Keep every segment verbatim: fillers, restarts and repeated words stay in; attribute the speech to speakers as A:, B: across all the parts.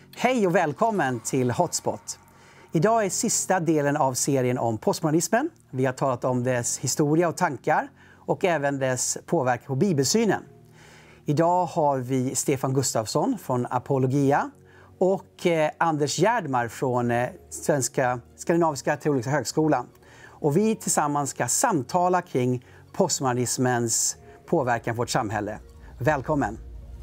A: Hej och välkommen till Hotspot. Idag är sista delen av serien om postmodernismen. Vi har talat om dess historia och tankar och även dess påverkan på bibelsynen. Idag har vi Stefan Gustafsson från Apologia och eh, Anders Gärdmar från eh, Svenska Skandinaviska Teologiska Högskolan. Och vi tillsammans ska samtala kring postmodernismens påverkan på vårt samhälle. Välkommen!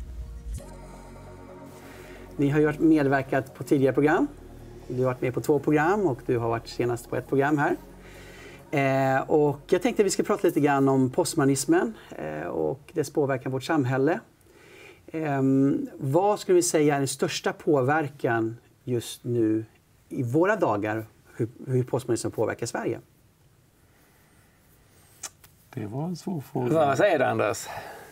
A: Ni har ju medverkat på tidigare program. Du har varit med på två program och du har varit senast på ett program här. Eh, och jag tänkte att vi ska prata lite grann om postmodernismen eh, och dess påverkan på vårt samhälle. Eh, vad skulle vi säga är den största påverkan just nu i våra dagar, hur, hur postmodernismen påverkar Sverige?
B: Det var en svår fråga.
C: Vad säger du, Anders?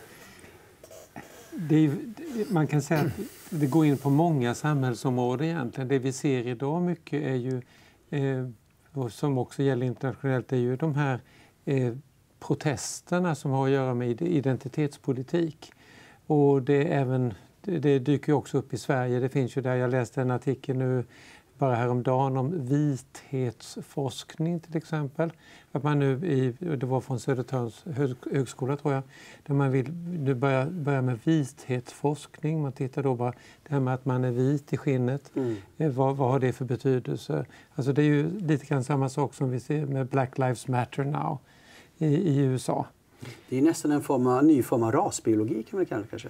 B: Det är, man kan säga att det går in på många samhällsområden egentligen. Det vi ser idag mycket är ju, eh, och som också gäller internationellt, är ju de här eh, protesterna som har att göra med identitetspolitik. Och det, är även, det, det dyker ju också upp i Sverige. Det finns ju där, jag läste en artikel nu bara häromdagen om vithetsforskning till exempel. Att man nu i, det var från Södertörns högskola tror jag, där man vill nu börja, börja med vithetsforskning. Man tittar då bara det här med att man är vit i skinnet. Mm. Vad, vad har det för betydelse? Alltså det är ju lite grann samma sak som vi ser med Black Lives Matter now i, i U S A.
A: Det är nästan en form av, ny form av rasbiologi kan man kalla det kanske.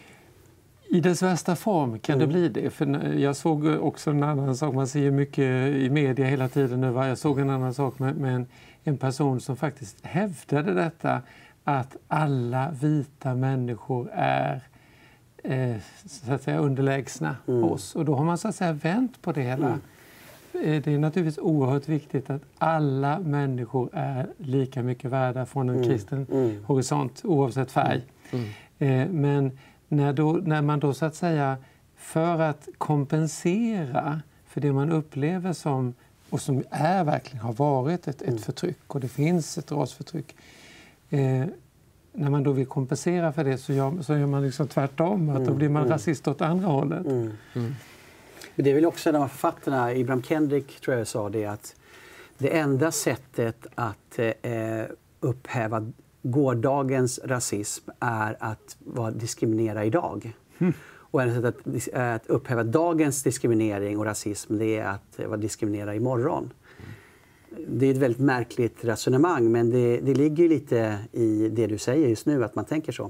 B: I dess värsta form kan mm. det bli det. För jag såg också en annan sak, man ser ju mycket i media hela tiden nu. Jag såg en annan sak med, med en, en person som faktiskt hävdade detta, att alla vita människor är eh, så att säga underlägsna mm. oss. Och då har man så att säga vänt på det hela. Mm. Det är naturligtvis oerhört viktigt att alla människor är lika mycket värda från en mm. kristen mm. horisont oavsett färg. Mm. Eh, men När, då, när man då så att säga, för att kompensera för det man upplever som, och som är verkligen har varit ett, ett förtryck, och det finns ett rasförtryck, eh, när man då vill kompensera för det så gör, så gör man liksom tvärtom, att då blir man mm. rasist åt andra hållet. Mm. Mm.
A: Det är väl också de författarna, Ibram Kendrick tror jag sa det, att det enda sättet att eh, upphäva gårdagens rasism är att vara diskriminera idag. Mm. Och ett sätt att, att upphäva dagens diskriminering och rasism, det är att vara diskriminera imorgon. Mm. Det är ett väldigt märkligt resonemang, men det, det ligger lite i det du säger just nu, att man tänker så.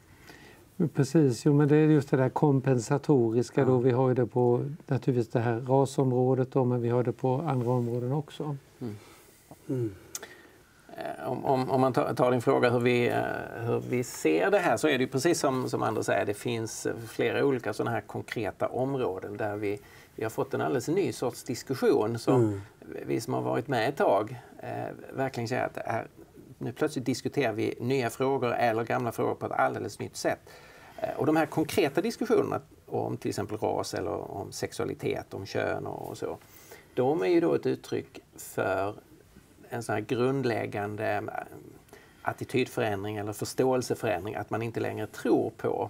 B: Precis, jo, men det är just det där kompensatoriska. Ja. Då. Vi har ju det på naturligtvis det här rasområdet, då, men vi har det på andra områden också. Mm.
C: Mm. Om, om, om man tar din fråga hur vi, hur vi ser det här, så är det ju precis som, som Anders säger, det finns flera olika sådana här konkreta områden där vi, vi har fått en alldeles ny sorts diskussion som mm. vi som har varit med ett tag eh, verkligen säger att det är, nu plötsligt diskuterar vi nya frågor eller gamla frågor på ett alldeles nytt sätt. Eh, och de här konkreta diskussionerna om till exempel ras eller om sexualitet, om kön och, och så, de är ju då ett uttryck för en sån här grundläggande attitydförändring eller förståelseförändring, att man inte längre tror på,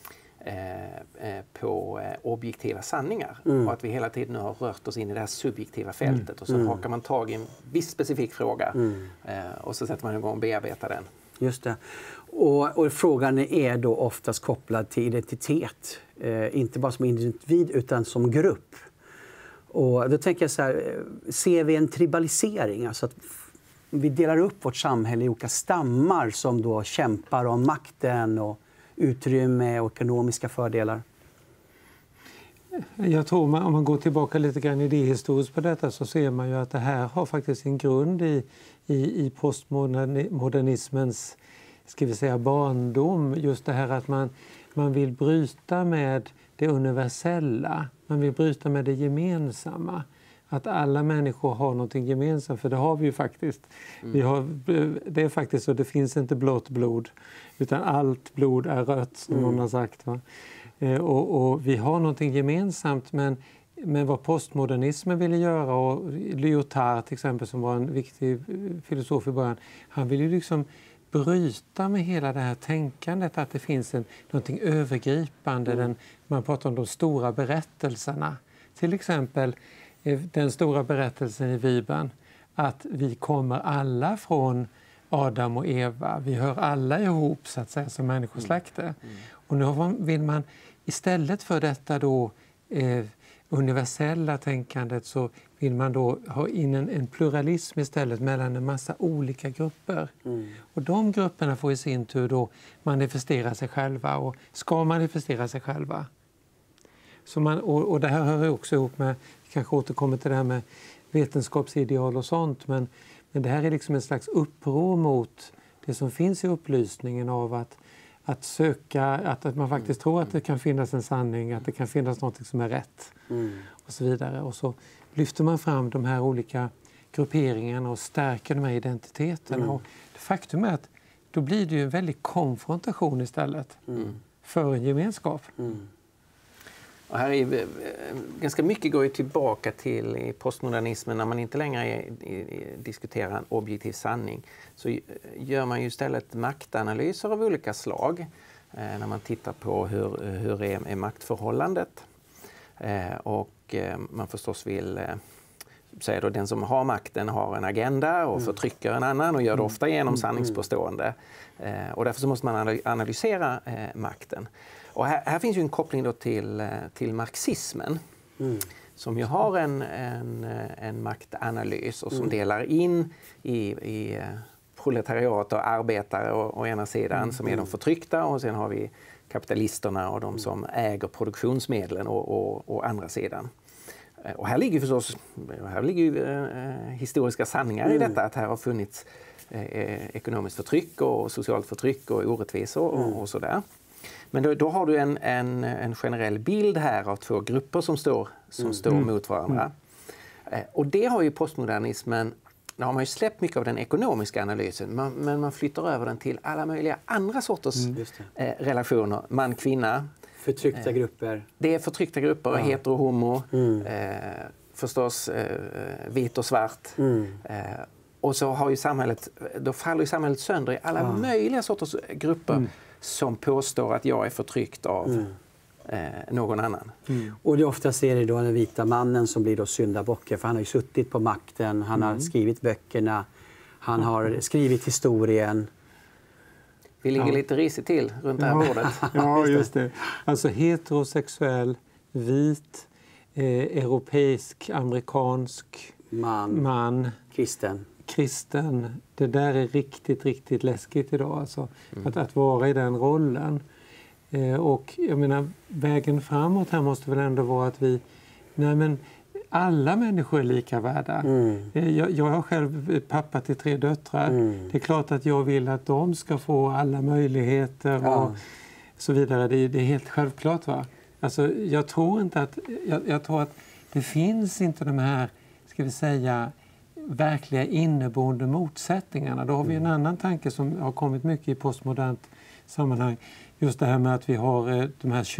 C: eh, på eh, objektiva sanningar. Mm. Och att vi hela tiden nu har rört oss in i det här subjektiva fältet. Mm. Och så mm. hakar man tag i en viss specifik fråga mm. eh, och så sätter man igång och bearbetar den.
A: Just det. Och, och frågan är då oftast kopplad till identitet. Eh, inte bara som individ utan som grupp. Och då tänker jag så här, ser vi en tribalisering, alltså att vi delar upp vårt samhälle i olika stammar som då kämpar om makten och utrymme och ekonomiska fördelar?
B: Jag tror man, om man går tillbaka lite grann idéhistoriskt på detta, så ser man ju att det här har faktiskt en grund i, i, i postmodernismens, ska vi säga, barndom. Just det här att man, man vill bryta med det universella. Man vill bryta med det gemensamma. Att alla människor har något gemensamt, för det har vi ju faktiskt. Mm. Vi har, det är faktiskt så, det finns inte blått blod, utan allt blod är rött, som mm. någon har sagt. Va? Eh, och, och vi har något gemensamt, men, men vad postmodernismen ville göra, och Lyotard till exempel, som var en viktig filosof i början, han ville ju liksom bryta med hela det här tänkandet att det finns en, någonting övergripande. Mm. Den, man pratar om de stora berättelserna. Till exempel den stora berättelsen i Bibeln att vi kommer alla från Adam och Eva. Vi hör alla ihop så att säga som människosläkte. Mm. Mm. Och nu vill man istället för detta då eh, universella tänkandet så vill man då ha in en, en pluralism istället mellan en massa olika grupper. Mm. Och de grupperna får i sin tur då manifestera sig själva och ska manifestera sig själva. Så man, och, och det här hör också ihop med, kanske återkommer till det här med vetenskapsideal och sånt, men, men det här är liksom en slags uppror mot det som finns i upplysningen av att, att söka, att, att man faktiskt tror att det kan finnas en sanning, att det kan finnas något som är rätt mm. och så vidare. Och så lyfter man fram de här olika grupperingarna och stärker de här identiteterna. Mm. Och faktum är att då blir det ju en väldig konfrontation istället mm. för en gemenskap.
C: Mm. Och här är, ganska mycket går ju tillbaka till i postmodernismen när man inte längre är, är, diskuterar en objektiv sanning. Så gör man ju istället maktanalyser av olika slag eh, när man tittar på hur, hur är, är maktförhållandet. Eh, och eh, man förstås vill eh, säga då den som har makten har en agenda och mm. förtrycker en annan och gör det ofta genom sanningspåstående. Eh, och därför så måste man analysera eh, makten. Och här, här finns ju en koppling då till, till marxismen mm. som ju har en, en, en maktanalys och som mm. delar in i, i proletariat och arbetare å, å ena sidan mm. som är de förtryckta och sen har vi kapitalisterna och de som äger produktionsmedlen å, å, å andra sidan. Och här ligger förstås här ligger ju, eh, historiska sanningar mm. i detta att här har funnits eh, ekonomiskt förtryck och socialt förtryck och orättvisor mm. och, och sådär. Men då, då har du en, en, en generell bild här av två grupper som står, som mm. står mot varandra. Mm. Eh, och det har ju postmodernismen, då har man ju släppt mycket av den ekonomiska analysen, man, men man flyttar över den till alla möjliga andra sorters mm, eh, relationer. Man, kvinna.
A: Förtryckta eh, grupper.
C: Det är förtryckta grupper, ja. Hetero, homo, mm. eh, förstås eh, vit och svart. Mm. Eh, och så har ju samhället, då faller ju samhället sönder i alla ja. möjliga sorters grupper. Mm. som påstår att jag är förtryckt av mm. eh, någon annan.
A: Mm. Och det ofta ser det då den vita mannen som blir då syndabocken, för han har ju suttit på makten, han mm. har skrivit böckerna, han mm. har skrivit historien.
C: Vi ligger ja. lite risigt till runt det här
B: ja.
C: bordet.
B: Ja, just det. Alltså heterosexuell, vit, eh, europeisk, amerikansk
A: man,
B: man
A: kristen.
B: kristen. Det där är riktigt, riktigt läskigt idag. Alltså, mm. att, att vara i den rollen. Eh, och jag menar, vägen framåt här måste väl ändå vara att vi... Nej, men alla människor är lika värda. Mm. Eh, jag, jag har själv pappa till tre döttrar. Mm. Det är klart att jag vill att de ska få alla möjligheter ja. och så vidare. Det, det är helt självklart, va? Alltså, jag tror inte att... Jag, jag tror att det finns inte de här, ska vi säga... verkliga inneboende motsättningarna. Då har vi en annan tanke som har kommit mycket i postmodernt sammanhang. Just det här med att vi har de här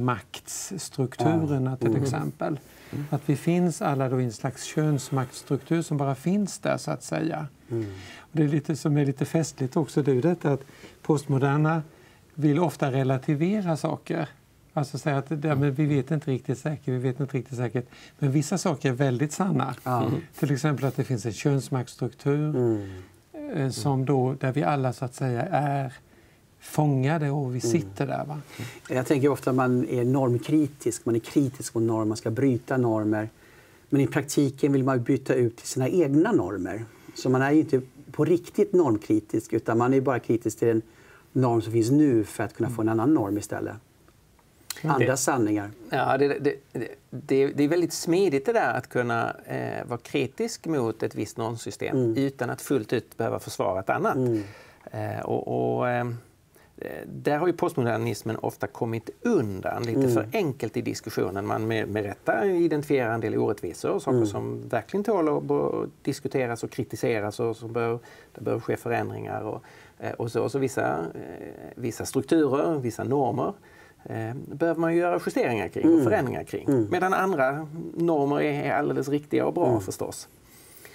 B: könsmaktsstrukturerna till mm. exempel. Mm. Att vi finns alla då i en slags könsmaktstruktur som bara finns där så att säga. Mm. Och det är lite som är lite festligt också, det är detta att postmoderna vill ofta relativera saker. Alltså säga att det, men vi vet inte riktigt säkert, vi vet inte riktigt säkert. Men vissa saker är väldigt sanna. Mm. Till exempel att det finns en könsmaktstruktur mm. eh, som då, där vi alla så att säga är fångade och vi sitter mm. där. Va?
A: Jag tänker ofta att man är normkritisk, man är kritisk mot normer, man ska bryta normer. Men i praktiken vill man byta ut till sina egna normer. Så man är ju inte på riktigt normkritisk, utan man är bara kritisk till den norm som finns nu för att kunna få en annan norm istället. Andra det, sanningar.
C: Ja, det, det, det, det är väldigt smidigt det där att kunna eh, vara kritisk mot ett visst normsystem mm. utan att fullt ut behöva försvara ett annat. Mm. Eh, och, och eh, där har ju postmodernismen ofta kommit undan lite mm. för enkelt i diskussionen. Man med, med rätta identifierar en del orättvisor och saker mm. som verkligen tål att diskuteras och kritiseras och som bör, det bör ske förändringar. Och, och så, och så vissa, eh, vissa strukturer, vissa normer Eh, behöver man ju göra justeringar kring och förändringar kring. Mm. Medan andra normer är alldeles riktiga och bra mm. förstås.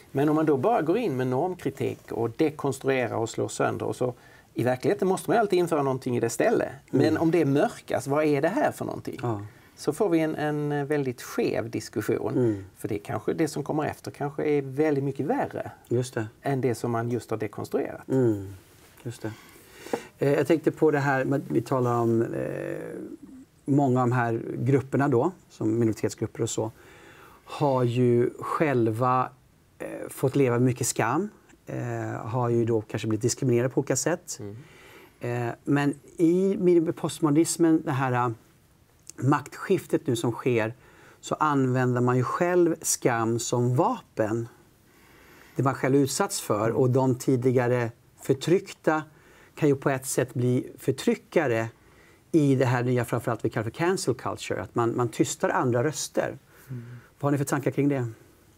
C: Men om man då bara går in med normkritik och dekonstruerar och slår sönder och så i verkligheten måste man alltid införa någonting i det stället. Men mm. om det mörkas, vad är det här för någonting? Ja. Så får vi en, en väldigt skev diskussion. Mm. För det, kanske, det som kommer efter kanske är väldigt mycket värre
A: just det.
C: än det som man just har dekonstruerat.
A: Mm. Just det. Eh, jag tänkte på det här, vi talar om eh, många av de här grupperna då, som minoritetsgrupper och så, har ju själva eh, fått leva mycket skam. Eh, har ju då kanske blivit diskriminerade på olika sätt. Mm. Eh, men i postmodernismen, det här uh, maktskiftet nu som sker, så använder man ju själv skam som vapen. Det man själv utsatts för. Och de tidigare förtryckta kan ju på ett sätt bli förtryckare i det här nya, framförallt vi kallar för cancel culture. Att man, man tystar andra röster. Mm. Vad har ni för tankar kring det?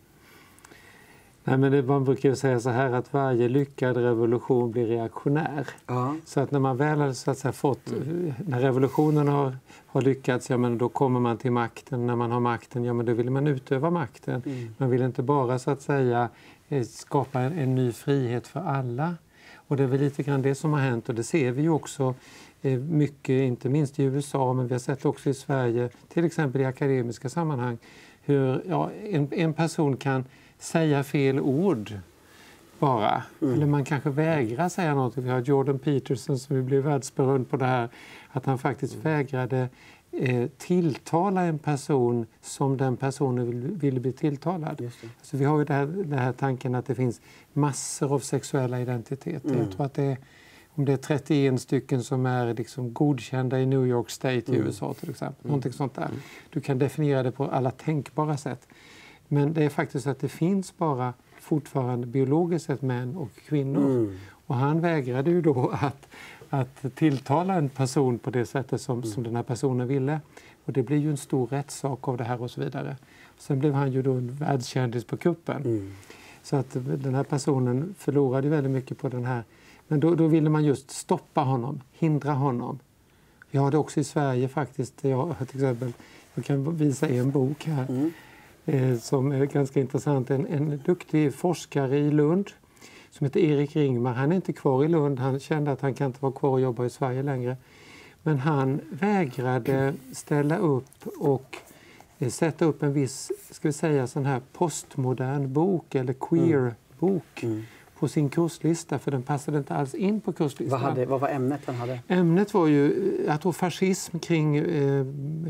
B: Nej, men det, man brukar ju säga så här att varje lyckad revolution blir reaktionär. Ja. Så att när man väl har så att säga, fått, mm. när revolutionen har, har lyckats, ja, men då kommer man till makten. När man har makten, ja, men då vill man utöva makten. Mm. Man vill inte bara så att säga skapa en, en ny frihet för alla. Och det är väl lite grann det som har hänt, och det ser vi ju också mycket, inte minst i U S A, men vi har sett också i Sverige, till exempel i akademiska sammanhang, hur ja, en, en person kan säga fel ord bara. Mm. Eller man kanske vägrar säga något. Vi har Jordan Peterson som blev världsberömd på det här. Att han faktiskt mm. vägrade eh, tilltala en person som den personen ville vill bli tilltalad. Just det. Alltså vi har ju det här, den här tanken att det finns massor av sexuella identiteter. Mm. Jag tror att det är, om det är trettioen stycken som är liksom godkända i New York State mm. i U S A till exempel. Mm. Någonting sånt där. Mm. Du kan definiera det på alla tänkbara sätt. Men det är faktiskt att det finns bara fortfarande biologiskt sett män och kvinnor. Mm. Och han vägrade ju då att, att tilltala en person på det sättet som, mm. som den här personen ville. Och det blir ju en stor rättssak av det här och så vidare. Sen blev han ju då en världskändis på kuppen. Mm. Så att den här personen förlorade väldigt mycket på den här. Men då, då ville man just stoppa honom, hindra honom. Vi har det också i Sverige faktiskt. Jag, till exempel, jag kan visa en bok här. Mm. Som är ganska intressant. En, en duktig forskare i Lund som heter Erik Ringmar. Han är inte kvar i Lund. Han kände att han kan inte vara kvar och jobba i Sverige längre. Men han vägrade ställa upp och sätta upp en viss, ska vi säga, sån här postmodern bok eller queer-bok mm. på sin kurslista, för den passade inte alls in på kurslistan.
A: Vad, hade, vad var ämnet han hade?
B: Ämnet var ju, jag tror, fascism kring eh,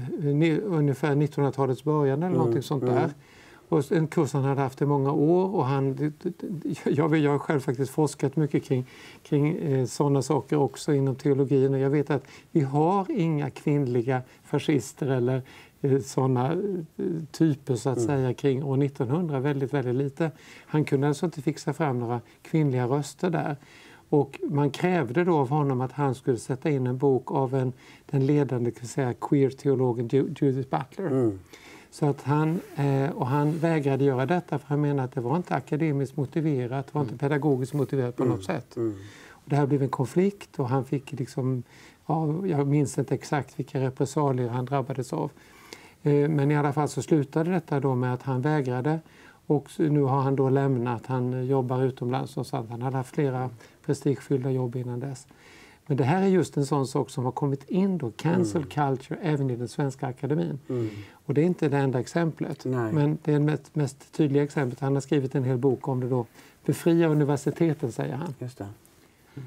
B: ungefär nittonhundratalets början eller mm. någonting sånt där. Mm. Och en kurs han hade haft i många år, och han, jag, jag har själv faktiskt forskat mycket kring, kring eh, sådana saker också inom teologin, och jag vet att vi har inga kvinnliga fascister eller sådana typer så att mm. säga kring år nittonhundra, väldigt, väldigt lite. Han kunde alltså inte fixa fram några kvinnliga röster där. Och man krävde då av honom att han skulle sätta in en bok av en, den ledande kan säga, queer-teologen Judith Butler. Mm. Så att han, eh, och han vägrade göra detta, för han menade att det var inte akademiskt motiverat, det var inte pedagogiskt motiverat på mm. något sätt. Mm. Och det här blev en konflikt, och han fick liksom, ja, jag minns inte exakt vilka repressalier han drabbades av. Men i alla fall så slutade detta då med att han vägrade, och nu har han då lämnat, han jobbar utomlands och sånt. Han hade haft flera prestigefyllda jobb innan dess. Men det här är just en sån sak som har kommit in då, cancel mm. culture, även i den svenska akademin. Mm. Och det är inte det enda exemplet, Nej. men det är det mest, mest tydliga exemplet. Han har skrivit en hel bok om det då. Befria universiteten, säger han.
A: Just det.
C: Mm.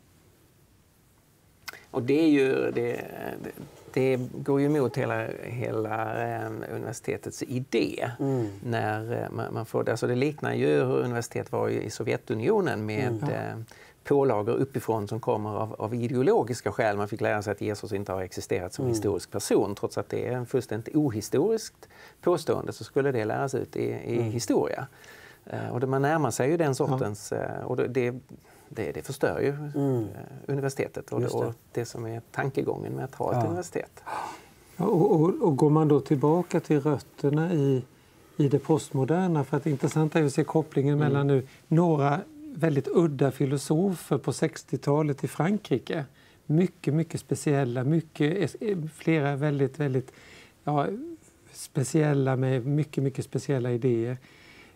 C: Och det är ju... Det, det... Det går ju emot hela, hela eh, universitetets idé. Mm. När eh, man, man får det. Alltså det liknar ju hur universitet var i Sovjetunionen med mm. eh, pålagor uppifrån som kommer av, av ideologiska skäl. Man fick lära sig att Jesus inte har existerat som mm. historisk person. Trots att det är en fullständigt ohistoriskt påstående, så skulle det läras ut i, i mm. historia. Eh, och det, man närmar sig ju den sortens... Ja. Eh, och det, Det, det förstör ju mm. universitetet och det. och det som är tankegången med att ha ett ja. universitet.
B: Ja, och, och, och går man då tillbaka till rötterna i, i det postmoderna, för att det intressanta är att se kopplingen mm. mellan nu några väldigt udda filosofer på sextiotalet i Frankrike. Mycket, mycket speciella, mycket, flera väldigt, väldigt ja, speciella med mycket, mycket speciella idéer.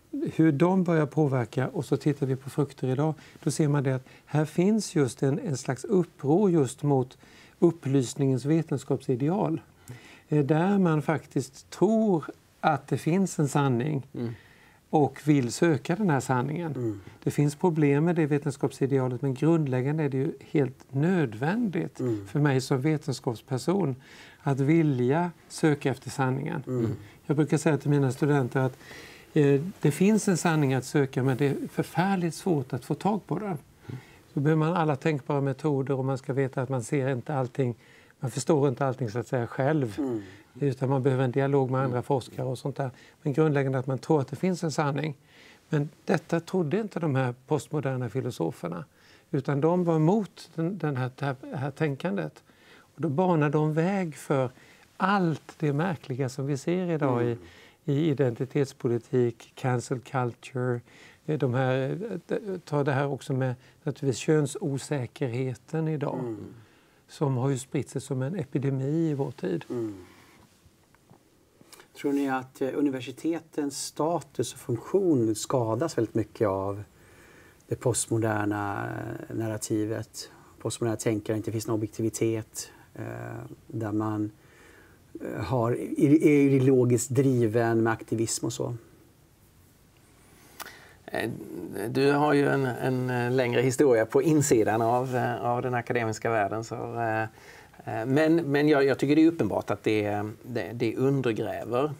B: hur de börjar påverka, och så tittar vi på frukter idag, då ser man det att här finns just en, en slags uppror just mot upplysningens vetenskapsideal. Mm. Där man faktiskt tror att det finns en sanning mm. och vill söka den här sanningen. Mm. Det finns problem med det vetenskapsidealet, men grundläggande är det ju helt nödvändigt mm. för mig som vetenskapsperson att vilja söka efter sanningen. Mm. Jag brukar säga till mina studenter att eh, det finns en sanning att söka, men det är förfärligt svårt att få tag på den. Mm. Så behöver man alla tänkbara metoder, och man ska veta att man ser inte allting, man förstår inte allting så att säga själv. Mm. Utan man behöver en dialog med andra mm. forskare och sånt där. Men grundläggande att man tror att det finns en sanning. Men detta trodde inte de här postmoderna filosoferna. Utan de var emot den, den här, det här, det här tänkandet. Och då banade de väg för allt det märkliga som vi ser idag mm. i, i identitetspolitik, cancel culture. De här, tar det här också med naturligtvis könsosäkerheten idag. Mm. Som har ju spritt sig som en epidemi i vår tid. Mm.
A: Tror ni att universitetens status och funktion skadas väldigt mycket av det postmoderna narrativet? Postmoderna tänkare, inte finns någon objektivitet, där man har, är ideologiskt driven med aktivism och så?
C: Du har ju en, en längre historia på insidan av, av den akademiska världen. Så, men men jag, jag tycker det är uppenbart att det, det, det undergräver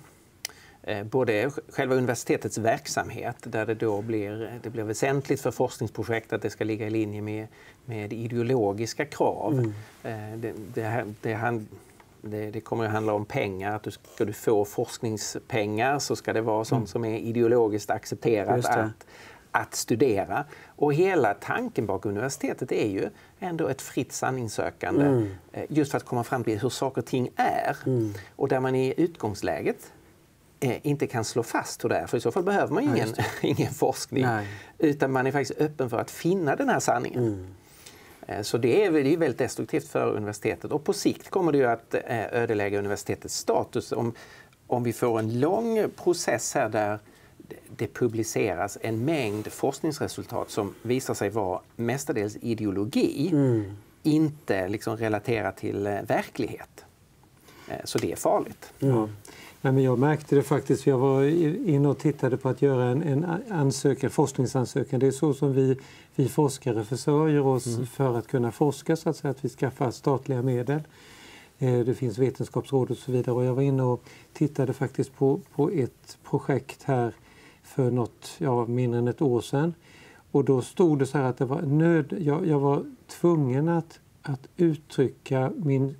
C: både själva universitetets verksamhet, där det då blir, det blir väsentligt för forskningsprojekt att det ska ligga i linje med, med ideologiska krav. Mm. Det, det, det, det, det kommer att handla om pengar. Att du, ska du få forskningspengar så ska det vara sånt mm. som är ideologiskt accepterat att, att studera. Och hela tanken bakom universitetet är ju ändå ett fritt sanningssökande. Mm. Just för att komma fram till hur saker och ting är. Mm. Och där man i utgångsläget eh, inte kan slå fast hur det är. För i så fall behöver man ingen, ja, ingen forskning. Nej. Utan man är faktiskt öppen för att finna den här sanningen. Mm. Så det är, det är väldigt destruktivt för universitetet. Och på sikt kommer det ju att ödelägga universitetets status om, om vi får en lång process här där det publiceras en mängd forskningsresultat som visar sig vara mestadels ideologi, mm. inte liksom relaterat till verklighet. Så det är farligt.
B: Ja. Nej, men jag märkte det faktiskt. Jag var inne och tittade på att göra en, en ansökan, forskningsansökan. Det är så som vi, vi forskare försörjer oss mm. för att kunna forska, så att säga, att vi skaffar statliga medel. Eh, det finns vetenskapsråd och så vidare. Och jag var inne och tittade faktiskt på, på ett projekt här för något, ja, mindre än ett år sedan. Och då stod det så här att det var nöd, jag, jag var tvungen att, att uttrycka min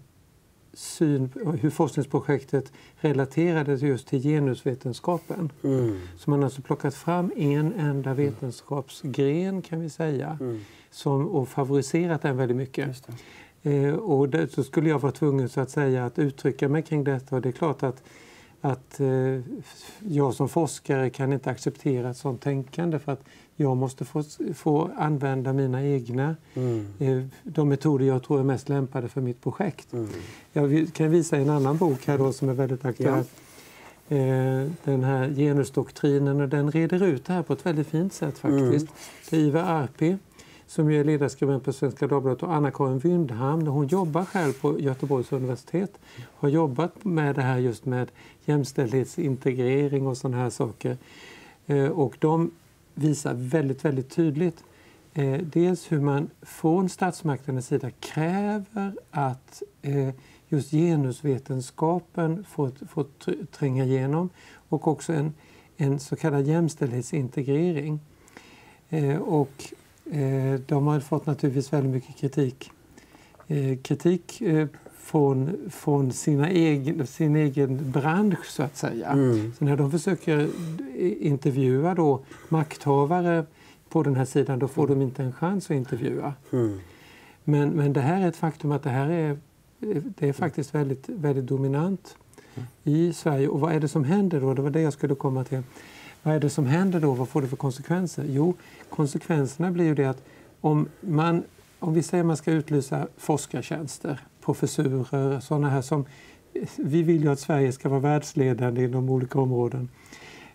B: syn hur forskningsprojektet relaterades just till genusvetenskapen. Mm. Så man har alltså plockat fram en enda vetenskapsgren, kan vi säga, mm. som, och favoriserat den väldigt mycket. Just det. Eh, och det, så skulle jag vara tvungen, så att säga, att uttrycka mig kring detta. Och det är klart att, att eh, jag som forskare kan inte acceptera ett sådant tänkande, för att jag måste få, få använda mina egna, mm. eh, de metoder jag tror är mest lämpade för mitt projekt. Mm. Jag kan visa en annan bok här då som är väldigt aktuell. Ja. Eh, den här genusdoktrinen, och den reder ut det här på ett väldigt fint sätt faktiskt. Mm. Det är Ivar Arpi som är ledarskribent på Svenska Dagbladet, och Anna-Karin Wyndham, hon jobbar själv på Göteborgs universitet, har jobbat med det här just med jämställdhetsintegrering och sådana här saker. Eh, och de visar väldigt, väldigt tydligt eh, dels hur man från statsmakternas sida kräver att eh, just genusvetenskapen får, får tränga igenom, och också en, en så kallad jämställdhetsintegrering. Eh, och eh, de har fått naturligtvis väldigt mycket kritik. Eh, kritik eh, från, från sina egen, sin egen bransch, så att säga. Mm. Så när de försöker intervjua då makthavare på den här sidan, då får de inte en chans att intervjua. Mm. Men, men det här är ett faktum att det här är, det är faktiskt väldigt, väldigt dominant mm. i Sverige. Och vad är det som händer då? Det var det jag skulle komma till. Vad är det som händer då? Vad får det för konsekvenser? Jo, konsekvenserna blir ju det att om man, om vi säger att man ska utlysa forskartjänster, professurer, sådana här som, vi vill ju att Sverige ska vara världsledande inom olika områden.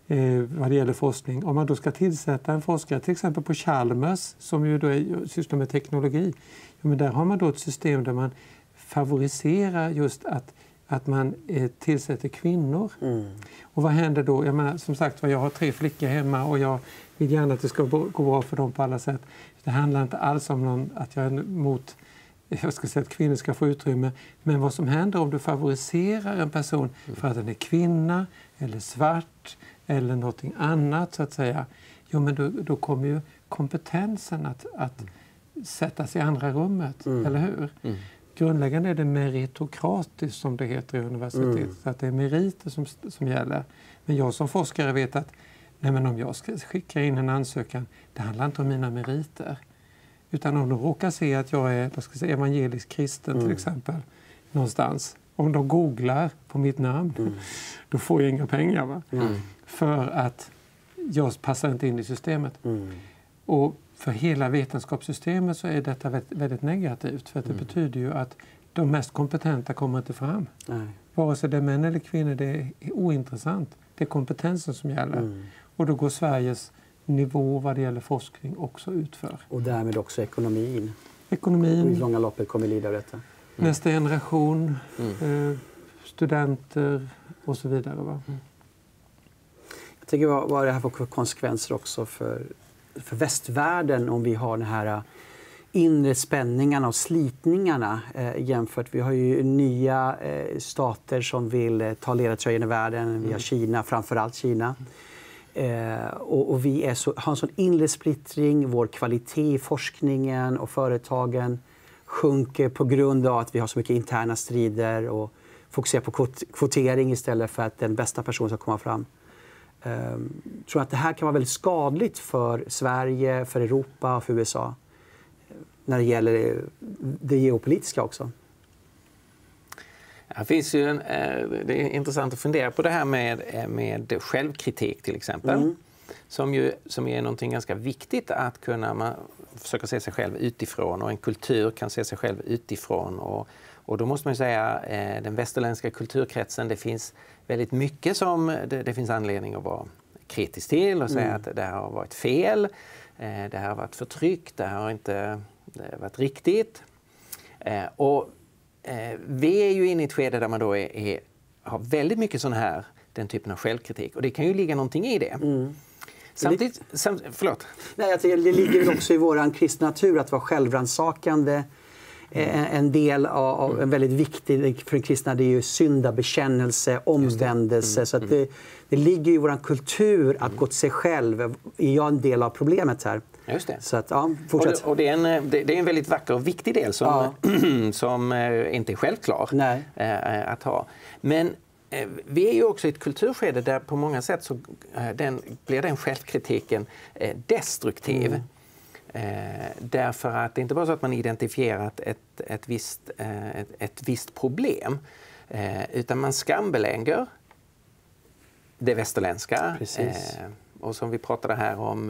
B: eh, vad det gäller forskning. Om man då ska tillsätta en forskare, till exempel på Chalmers, som ju då är, sysslar med teknologi, ja, men där har man då ett system där man favoriserar just att att man eh, tillsätter kvinnor. Mm. Och vad händer då? Jag menar, som sagt, jag har tre flickor hemma och jag vill gärna att det ska gå bra för dem på alla sätt. Det handlar inte alls om någon, att jag är emot jag ska säga att kvinnor ska få utrymme. Men vad som händer om du favoriserar en person mm. för att den är kvinna eller svart eller någonting annat så att säga. Jo, men då, då kommer ju kompetensen att, att mm. sättas i andra rummet, mm. eller hur? Mm. Grundläggande är det meritokratiskt som det heter i universitetet. Mm. Så att det är meriter som, som gäller. Men jag som forskare vet att nej, men om jag ska skicka in en ansökan, det handlar inte om mina meriter. Utan om de råkar se att jag är vad ska jag säga, evangelisk kristen mm. till exempel, någonstans. Om de googlar på mitt namn, mm. då får jag inga pengar. Va? Mm. För att jag passar inte in i systemet. Mm. Och för hela vetenskapssystemet så är detta väldigt, väldigt negativt. För att det mm. betyder ju att de mest kompetenta kommer inte fram. Nej. Vare sig det är män eller kvinnor, det är ointressant. Det är kompetensen som gäller. Mm. Och då går Sveriges nivå vad det gäller forskning också utför.
A: Och därmed också ekonomin.
B: Ekonomin.
A: Och i långa loppet kommer lida av detta. Mm.
B: Nästa generation, mm. eh, studenter och så vidare. Va? Mm.
A: Jag tänker vad, vad det här får konsekvenser också för, för västvärlden om vi har den här inre spänningarna och slitningarna eh, jämfört. Vi har ju nya eh, stater som vill eh, ta ledartröjan i världen. Mm. Vi har Kina, framförallt Kina. Eh, och, och vi är så, har en sån inre splittring. Vår kvalitet i forskningen och företagen sjunker på grund av att vi har så mycket interna strider och fokuserar på kvot, kvotering istället för att den bästa personen ska komma fram. Jag tror att det här kan vara väldigt skadligt för Sverige, för Europa och för U S A när det gäller det geopolitiska också.
C: Det finns ju en, det är intressant att fundera på det här med, med självkritik till exempel. Mm. Som ju som är någonting ganska viktigt att kunna man försöka se sig själv utifrån och en kultur kan se sig själv utifrån. Och, och då måste man ju säga eh, den västerländska kulturkretsen, det finns väldigt mycket som det, det finns anledning att vara kritisk till och säga mm. att det här har varit fel, eh, det här har varit förtryck, det här har inte det varit riktigt. Eh, och eh, vi är ju inne i ett skede där man då är, är, har väldigt mycket sån här, den typen av självkritik och det kan ju ligga någonting i det. Mm. Samtidigt, samt, förlåt.
A: Nej, jag tycker det ligger också i vår kristna natur att vara självrannsakande. Mm. En del av, av en väldigt viktig för en kristna det är ju syndabekännelse, omvändelse. Mm. Så att det, det ligger i vår kultur att mm. gå till sig själv. Är jag en del av problemet här?
C: Just det.
A: Så att, ja, fortsätt.
C: Och, och det, är en, det, det är en väldigt vacker och viktig del som, ja. som eh, inte är självklar eh, att ha. Men vi är ju också i ett kulturskede där på många sätt så den, blir den självkritiken eh, destruktiv. Mm. Eh, därför att det är inte bara så att man identifierat ett, ett, visst, eh, ett, ett visst problem eh, utan man skambelägger det västerländska. Eh, och som vi pratade här om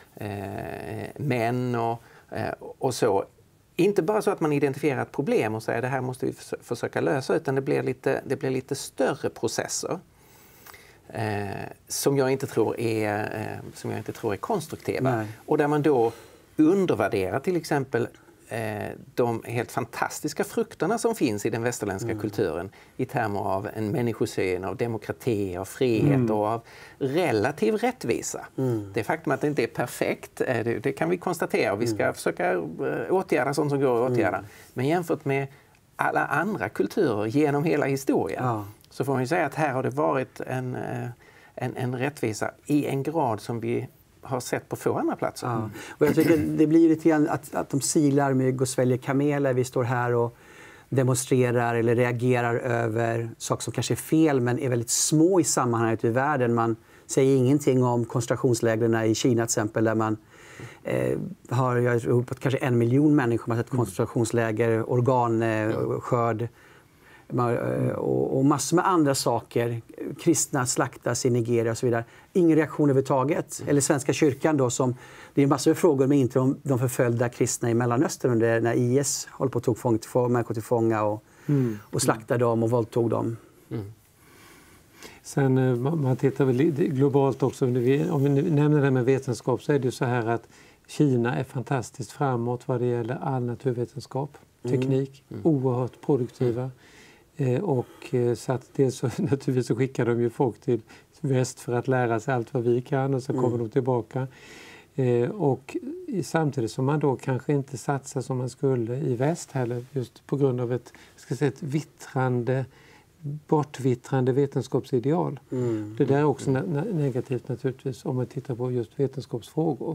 C: eh, män och, eh, och så. Inte bara så att man identifierar ett problem och säger att det här måste vi försöka lösa utan det blir lite, det blir lite större processer eh, som, jag inte tror är, eh, som jag inte tror är konstruktiva. Nej. Och där man då undervärderar till exempel eh, de helt fantastiska frukterna som finns i den västerländska mm. kulturen i termer av en människosyn, av demokrati, av frihet mm. och av relativ rättvisa. Mm. Det faktum att det inte är perfekt, det, det kan vi konstatera och vi ska mm. försöka åtgärda sånt som går att åtgärda. Mm. Men jämfört med alla andra kulturer genom hela historien ja. så får man ju säga att här har det varit en, en, en rättvisa i en grad som vi har sett på få andra platser. Ja. Och jag tycker det blir lite grann att, att de silar med och sväljer kameler. Vi står här och demonstrerar eller reagerar över saker som kanske är fel men är väldigt små i sammanhanget i världen. Man säger ingenting om koncentrationslägren i Kina till exempel där man eh, har jag tror, kanske en miljon människor som har sett koncentrationsläger, organskörd eh, och, och massor med andra saker. Kristna slaktas i Nigeria och så vidare. Ingen reaktion överhuvudtaget. Eller Svenska kyrkan då som det är massor av frågor men inte om de förföljda kristna i Mellanöstern under när I S håller på att tog fång, människor till fånga och, mm. och slaktade dem och våldtog dem. Mm.
B: Sen man tittar väl globalt också, om vi nämner det med vetenskap så är det så här att Kina är fantastiskt framåt vad det gäller all naturvetenskap, teknik, mm. Mm. oerhört produktiva. Mm. Eh, och så att det så, naturligtvis så skickar de ju folk till väst för att lära sig allt vad vi kan och så kommer mm. de tillbaka. Eh, och samtidigt som man då kanske inte satsar som man skulle i väst heller, just på grund av ett, ska säga, ett vittrande, bortvittrande vetenskapsideal. Mm. Det där är också ne- negativt naturligtvis om man tittar på just vetenskapsfrågor.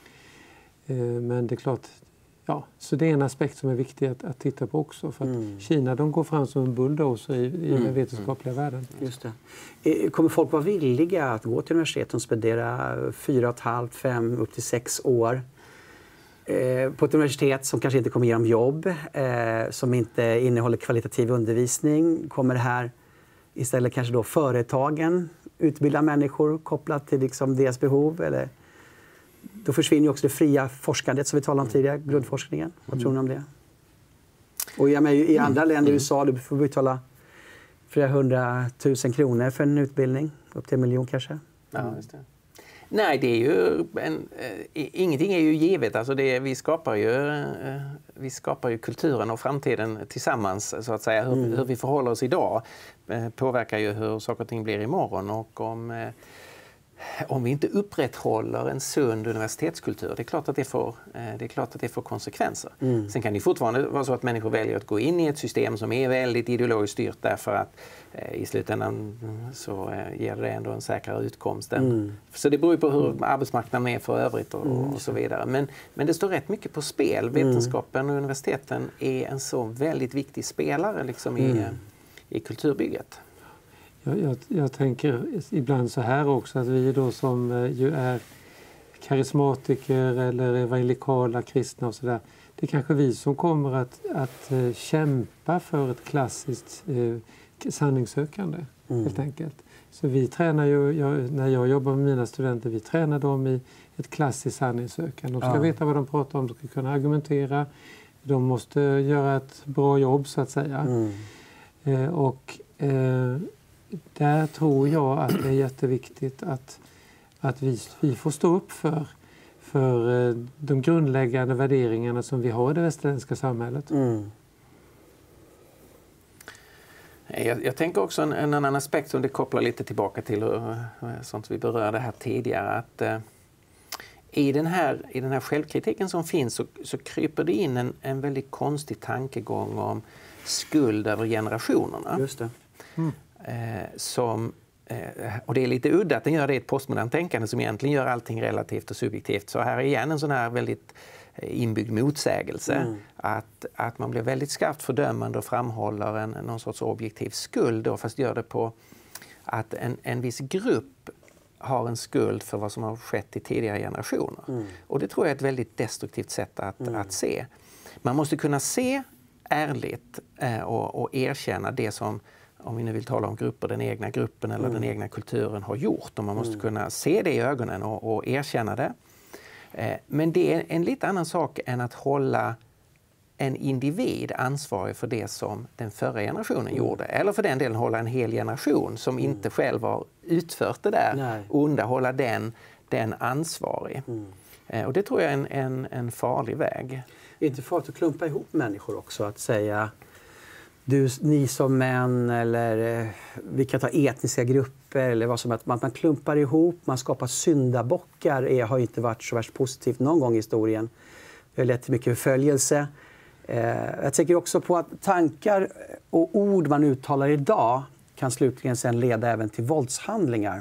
B: Eh, men det är klart, ja, så det är en aspekt som är viktig att, att titta på också. För att mm. Kina, de går fram som en bulldozer i, i mm. den vetenskapliga mm. världen.
A: Just det. Kommer folk vara villiga att gå till universitet och spendera fyra och ett halvt, fem, upp till sex år eh, på ett universitet som kanske inte kommer ge dem jobb, eh, som inte innehåller kvalitativ undervisning? Kommer det här istället kanske då företagen utbilda människor kopplat till liksom deras behov? Eller? Då försvinner ju också det fria forskandet som vi talade om tidigare, grundforskningen. Vad tror ni om det? Och jag menar, i andra länder, i U S A, du får betala flera hundratusen kronor för en utbildning, upp till en miljon kanske.
C: Ja, just det. Nej, det är ju en, eh, ingenting är ju givet. Alltså det, vi, skapar ju, eh, vi skapar ju kulturen och framtiden tillsammans, så att säga. Hur, mm. hur vi förhåller oss idag eh, påverkar ju hur saker och ting blir imorgon. Och om... Eh, Om vi inte upprätthåller en sund universitetskultur, det är klart att det får, det är klart att det får konsekvenser. Mm. Sen kan det fortfarande vara så att människor väljer att gå in i ett system som är väldigt ideologiskt styrt därför att eh, i slutändan så eh, ger det ändå en säkrare utkomst. Mm. Så det beror ju på hur mm. arbetsmarknaden är för övrigt och, mm. och så vidare. Men, men det står rätt mycket på spel. Vetenskapen och universiteten är en så väldigt viktig spelare liksom, mm. i, i kulturbygget.
B: Jag, jag, jag tänker ibland så här också, att vi då som eh, ju är karismatiker eller evangelikala kristna och sådär, det är kanske vi som kommer att, att eh, kämpa för ett klassiskt eh, sanningssökande, mm. helt enkelt. Så vi tränar ju, jag, när jag jobbar med mina studenter, vi tränar dem i ett klassiskt sanningssökande. De ska ja. veta vad de pratar om, de ska kunna argumentera, de måste göra ett bra jobb så att säga. Mm. Eh, och... Eh, Där tror jag att det är jätteviktigt att, att vi, vi får stå upp för, för de grundläggande värderingarna som vi har i det västerländska samhället. Mm.
C: Jag, jag tänker också en, en annan aspekt som det kopplar lite tillbaka till hur, sånt vi berörde här tidigare. Att, eh, i, den här, I den här självkritiken som finns så, så kryper det in en, en väldigt konstig tankegång om skuld över generationerna.
A: Just det. Mm.
C: Eh, som, eh, och det är lite udda att den gör det i ett postmodernt tänkande som egentligen gör allting relativt och subjektivt. Så här är igen en sån här väldigt eh, inbyggd motsägelse. Mm. Att, att man blir väldigt skarpt fördömande och framhåller en, någon sorts objektiv skuld. Då, fast gör det på att en, en viss grupp har en skuld för vad som har skett i tidigare generationer. Mm. Och det tror jag är ett väldigt destruktivt sätt att, mm. att se. Man måste kunna se ärligt eh, och, och erkänna det som, om vi nu vill tala om grupper, den egna gruppen eller mm. den egna kulturen har gjort. Och man måste mm. kunna se det i ögonen och, och erkänna det. Eh, men det är en lite annan sak än att hålla en individ ansvarig för det som den förra generationen mm. gjorde. Eller för den delen hålla en hel generation som mm. inte själv har utfört det där. Nej. Onda, hålla den, den ansvarig. Mm. Eh, och det tror jag är en, en, en farlig väg.
A: Det är inte farligt att klumpa ihop människor också, att säga du, ni som män, eller eh, vi kan ta etniska grupper eller vad som helst. Man, man klumpar ihop, man skapar syndabockar. Det har inte varit så värst positivt någon gång i historien. Det har lett till mycket förföljelse. Eh, jag tänker också på att tankar och ord man uttalar idag kan slutligen sen leda även till våldshandlingar.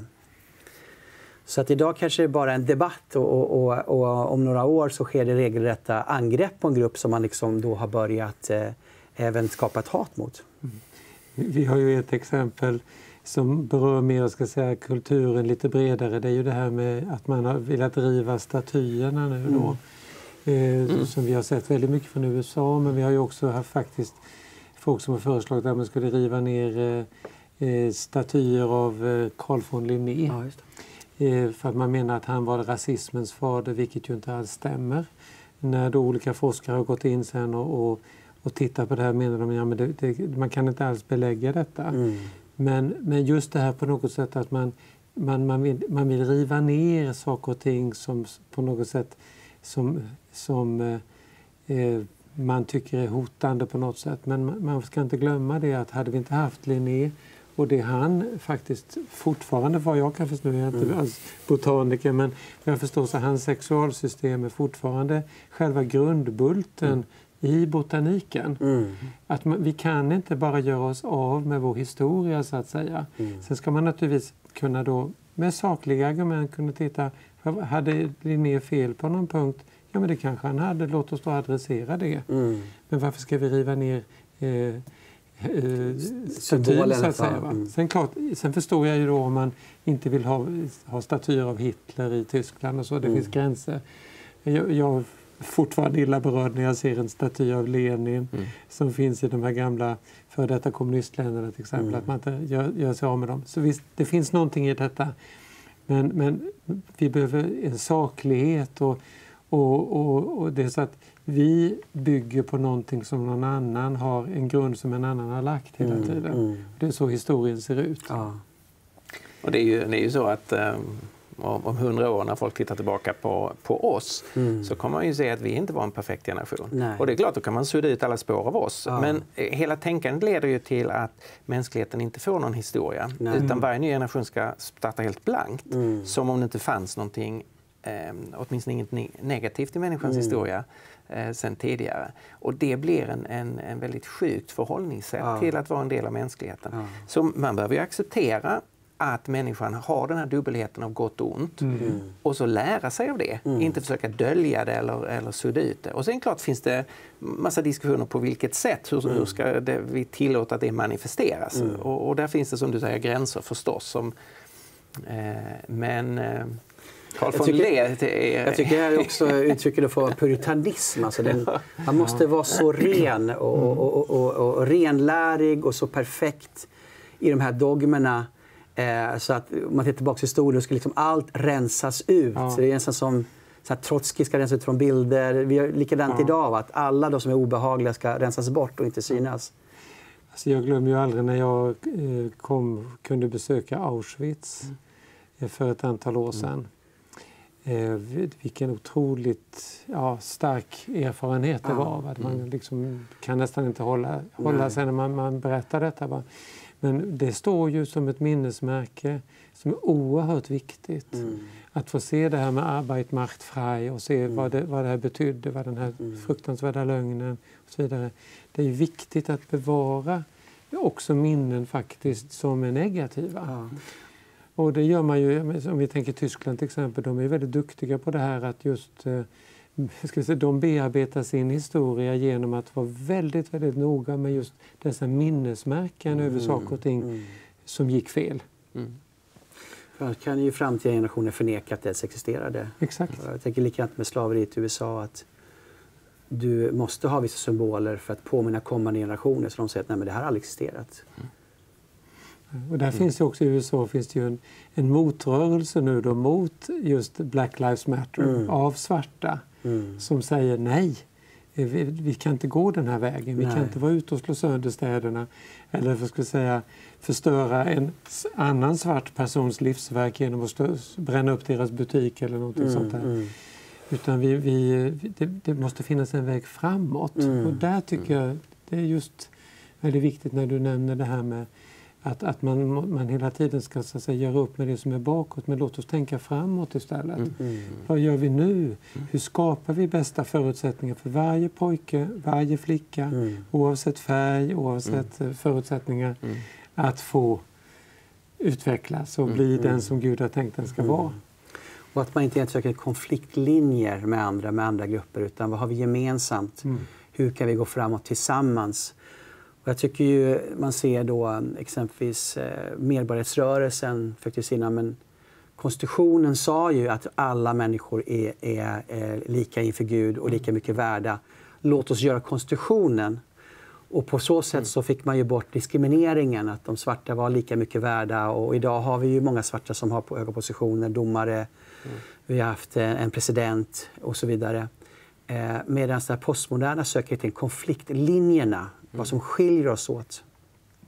A: Så att idag kanske det är bara en debatt och, och, och, och om några år så sker det regelrätta angrepp på en grupp som man liksom då har börjat eh, även skapa ett hat mot.
B: Mm. Vi har ju ett exempel som berör mer, ska säga, kulturen lite bredare. Det är ju det här med att man har velat riva statyerna nu då. Mm. Eh, mm. Som vi har sett väldigt mycket från U S A, men vi har ju också haft faktiskt folk som har föreslagit att man skulle riva ner eh, statyer av eh, Carl von Linné.
A: Ja, just det.
B: För att man menar att han var rasismens fader, vilket ju inte alls stämmer. När då olika forskare har gått in sen och, och, och tittat på det här menar de att ja, det, det, man kan inte alls belägga detta. Mm. Men, men just det här på något sätt att man, man, man, vill, man vill riva ner saker och ting som på något sätt som, som eh, man tycker är hotande på något sätt. Men man ska inte glömma det att hade vi inte haft Linné och det han faktiskt fortfarande, vad jag kan förstå, jag är inte mm. alls botaniker, men jag förstår så hans sexualsystem är fortfarande själva grundbulten mm. i botaniken. Mm. Att man, vi kan inte bara göra oss av med vår historia så att säga. Mm. Sen ska man naturligtvis kunna då med sakliga argument kunna titta, hade Linné fel på någon punkt? Ja, men det kanske han hade, låt oss då adressera det. Mm. Men varför ska vi riva ner eh, statyer så att säga, va? Mm. Sen, klart, sen förstår jag ju då om man inte vill ha, ha statyer av Hitler i Tyskland och så, det mm. finns gränser. Jag, jag är fortfarande illa berörd när jag ser en staty av Lenin mm. som finns i de här gamla för detta kommunistländerna till exempel, mm. att man inte gör, gör sig av med dem. Så visst, det finns någonting i detta. Men, men vi behöver en saklighet och, och, och, och det är så att vi bygger på någonting som någon annan har, en grund som en annan har lagt hela mm, tiden. Mm. Det är så historien ser ut. Ja.
C: Och det är ju, det är ju så att um, om hundra år när folk tittar tillbaka på, på oss mm. så kommer man ju se att vi inte var en perfekt generation. Nej. Och det är klart, då kan man sudda ut alla spår av oss. Ja. Men hela tänkandet leder ju till att mänskligheten inte får någon historia. Nej. Utan varje ny generation ska starta helt blankt. Mm. Som om det inte fanns någonting, eh, åtminstone inget negativt i människans mm. historia eh, sen tidigare. Och det blir en, en, en väldigt sjukt förhållningssätt ja. till att vara en del av mänskligheten. Ja. Så man behöver ju acceptera att människan har den här dubbelheten av gott och ont mm. och så lära sig av det. Mm. Inte försöka dölja det eller, eller sudda ut det. Och sen klart finns det massa diskussioner på vilket sätt. Hur, mm. hur ska det, vi tillåta att det manifesteras? Mm. Och, och där finns det som du säger gränser förstås. Som, eh, men... Eh,
A: Jag tycker, är... jag tycker här också uttrycker det för puritanism. Alltså den, man måste vara så ren och, och, och, och, och renlärig och så perfekt i de här dogmerna. Eh, så att om man tittar tillbaka till historien ska liksom allt rensas ut. Ja. Så det är nästan som så här, Trotsky ska rensas ut från bilder. Vi har likadant ja. idag att alla de som är obehagliga ska rensas bort och inte synas.
B: Alltså jag glömmer ju aldrig när jag eh, kom, kunde besöka Auschwitz mm. för ett antal år sedan. Mm. Eh, vilken otroligt ja, stark erfarenhet det ja. var. Att man mm. liksom kan nästan inte hålla, hålla sig när man, man berättar detta. Va? Men det står ju som ett minnesmärke som är oerhört viktigt. Mm. Att få se det här med Arbeit macht frei och se mm. vad, det, vad det här betydde, vad den här mm. fruktansvärda lögnen och så vidare. Det är viktigt att bevara också minnen faktiskt som är negativa. Ja. Och det gör man ju, om vi tänker Tyskland till exempel, de är väldigt duktiga på det här att just ska vi säga, de bearbetar sin historia genom att vara väldigt, väldigt noga med just dessa minnesmärken mm. över saker och ting mm. som gick fel. Mm.
A: För kan ju framtida generationer förneka att det existerade.
B: Exakt.
A: Jag tänker likadant med slaveriet i U S A att du måste ha vissa symboler för att påminna kommande generationer så de säger att nej, men det här har aldrig existerat. Mm.
B: Och där mm. finns det också i U S A finns det ju en, en motrörelse nu då mot just Black Lives Matter mm. av svarta mm. som säger nej, vi, vi kan inte gå den här vägen, vi nej. kan inte vara ute och slå sönder städerna eller för ska säga förstöra en annan svart persons livsverk genom att stö, bränna upp deras butik eller någonting mm. sånt där. Mm. Utan vi, vi, det, det måste finnas en väg framåt mm. och där tycker jag det är just väldigt viktigt när du nämner det här med Att, att man, man hela tiden ska så att säga, göra upp med det som är bakåt. Men låt oss tänka framåt istället. Mm. Mm. Vad gör vi nu? Mm. Hur skapar vi bästa förutsättningar för varje pojke, varje flicka, mm. oavsett färg, oavsett mm. förutsättningar, mm. att få utvecklas och mm. bli mm. den som Gud har tänkt den ska mm. vara.
A: Och att man inte söker konfliktlinjer med andra, med andra grupper, utan vad har vi gemensamt? Mm. Hur kan vi gå framåt tillsammans? Jag tycker ju man ser då exempelvis eh, medborgarrättsrörelsen faktiskt innan, men konstitutionen sa ju att alla människor är, är, är lika inför Gud och lika mycket värda. Låt oss göra konstitutionen. Och på så sätt så fick man ju bort diskrimineringen, att de svarta var lika mycket värda. Och idag har vi ju många svarta som har på höga positioner, domare, mm. vi har haft en president och så vidare. Eh, medan det här postmoderna söker till konfliktlinjerna. Vad som skiljer oss åt.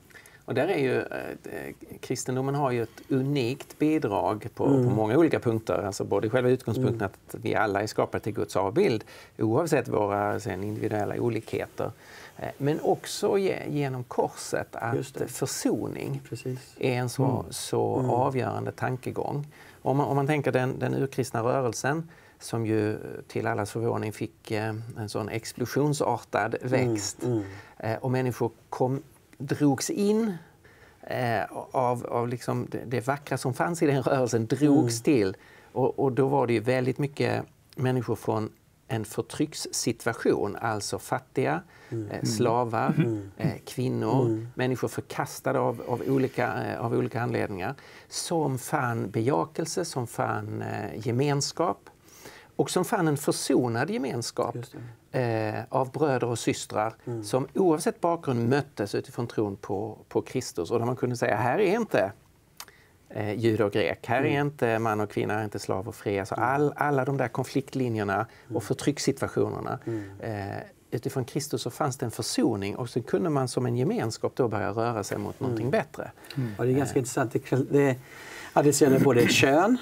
C: Och där är ju, eh, kristendomen har ju ett unikt bidrag på, mm. på många olika punkter. Alltså både själva utgångspunkten mm. att vi alla är skapade till Guds avbild oavsett våra sen, individuella olikheter. Eh, men också ge, genom korset att försoning Precis. är en så, mm. så mm. avgörande tankegång. Om man, om man tänker den, den urkristna rörelsen som ju till allas förvåning fick eh, en sån explosionsartad växt mm. Mm. Eh, och människor kom drogs in eh, av, av liksom det, det vackra som fanns i den rörelsen, drogs mm. till. Och, och då var det ju väldigt mycket människor från en förtryckssituation, alltså fattiga, mm. eh, slavar, mm. eh, kvinnor, mm. människor förkastade av, av, olika, eh, av olika anledningar, som fann bejakelse, som fann eh, gemenskap och som fann en försonad gemenskap eh, av bröder och systrar mm. som oavsett bakgrund möttes utifrån tron på, på Kristus. Och där man kunde säga, här är inte eh, jude och grek, här mm. är inte man och kvinna, här är inte slav och fri. Alltså all, alla de där konfliktlinjerna mm. och förtryckssituationerna. Mm. Eh, utifrån Kristus så fanns det en försoning och så kunde man som en gemenskap då börja röra sig mot mm. någonting bättre.
A: Mm. Ja, det är ganska eh. intressant. Det, det adresserar både kön,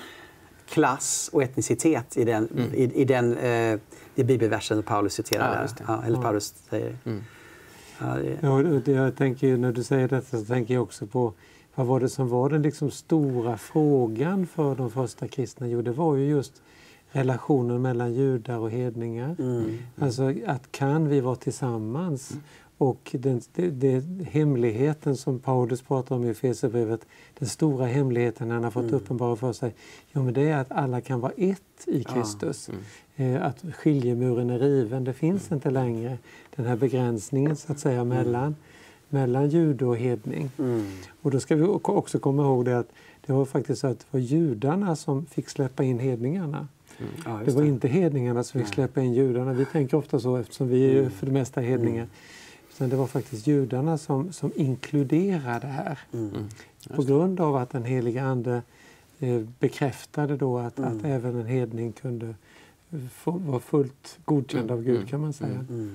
A: klass och etnicitet i den, mm. i, i den eh, i bibelversen Paulus citerar ja, där. Ja, eller Paulus säger. Mm.
B: Ja, det... Ja, det, jag tänker, när du säger detta så tänker jag också på vad var det som var den liksom stora frågan för de första kristna? Jo, det var ju just relationen mellan judar och hedningar. Mm. Mm. Alltså att kan vi vara tillsammans? Mm. Och den, det, det, hemligheten som Paulus pratar om i Efesierbrevet, den stora hemligheten han har fått mm. uppenbara för sig, jo, men det är att alla kan vara ett i Kristus. Ja. Mm. Eh, att skiljemuren är riven, det finns mm. inte längre den här begränsningen så att säga mellan, mm. mellan jude och hedning. Mm. Och då ska vi också komma ihåg det att det var faktiskt så att det var judarna som fick släppa in hedningarna. Mm. Ja, det var det. inte hedningarna som fick släppa in judarna. Vi tänker ofta så eftersom vi är ju för det mesta hedningar. Mm. Det var faktiskt judarna som, som inkluderade det här. Mm. Mm. På grund av att den heliga ande eh, bekräftade då att, mm. att även en hedning kunde få, vara fullt godkänd av Gud, kan man säga. Mm. Mm.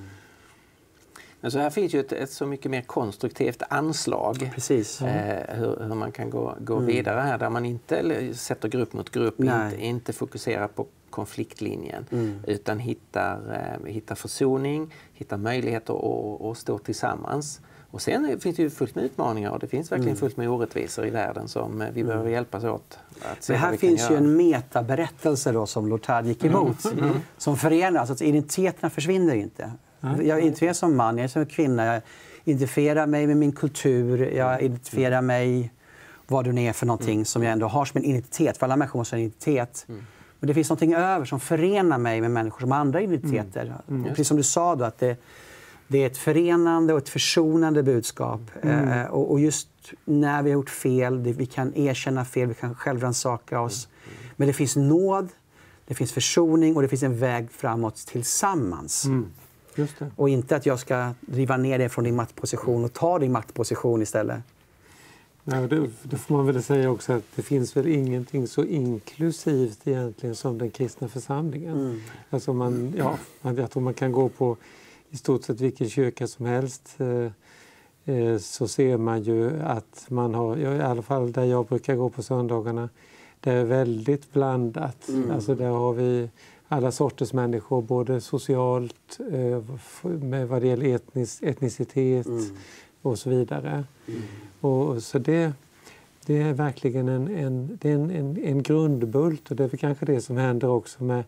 C: Men så här finns ju ett, ett så mycket mer konstruktivt anslag.
A: Precis.
C: Eh, hur, hur man kan gå, gå mm. vidare här, där man inte sätter grupp mot grupp, inte, inte fokuserar på konfliktlinjen mm. utan hittar, eh, hittar försoning, hittar möjligheter att, att stå tillsammans. Och sen finns det ju fullt med utmaningar och det finns verkligen mm. fullt med orättvisor i världen som vi mm. behöver hjälpas åt att se.
A: Det här finns ju en metaberättelse då som Lotard gick emot mm. Mm. som förenar, alltså att identiteterna försvinner inte. Mm. Jag identifierar som man, jag är som kvinna, jag identifierar mig med min kultur, jag identifierar mig vad du är för någonting mm. som jag ändå har som en identitet, för alla människor måste ha en identitet. Mm. Men det finns någonting över som förenar mig med människor som har andra identiteter. Mm. Mm. Precis som du sa då, att det, det är ett förenande och ett försonande budskap. Mm. Eh, och, och just när vi har gjort fel, det, vi kan erkänna fel, vi kan självrannsaka oss. Mm. Men det finns nåd, det finns försoning och det finns en väg framåt tillsammans. Mm. Just det. Och inte att jag ska riva ner dig från din maktposition och ta din maktposition istället.
B: Nej, det, det får man väl säga också att det finns väl ingenting så inklusivt egentligen som den kristna församlingen. Mm. Alltså man, ja, jag tror man kan gå på i stort sett vilken kyrka som helst eh, eh, så ser man ju att man har, ja, i alla fall där jag brukar gå på söndagarna, det är väldigt blandat. Mm. Alltså där har vi alla sorters människor, både socialt, eh, med vad det gäller etnis, etnicitet mm. och så vidare. Mm. Och, så det, det är verkligen en, en, det är en, en, en grundbult och det är väl kanske det som händer också med,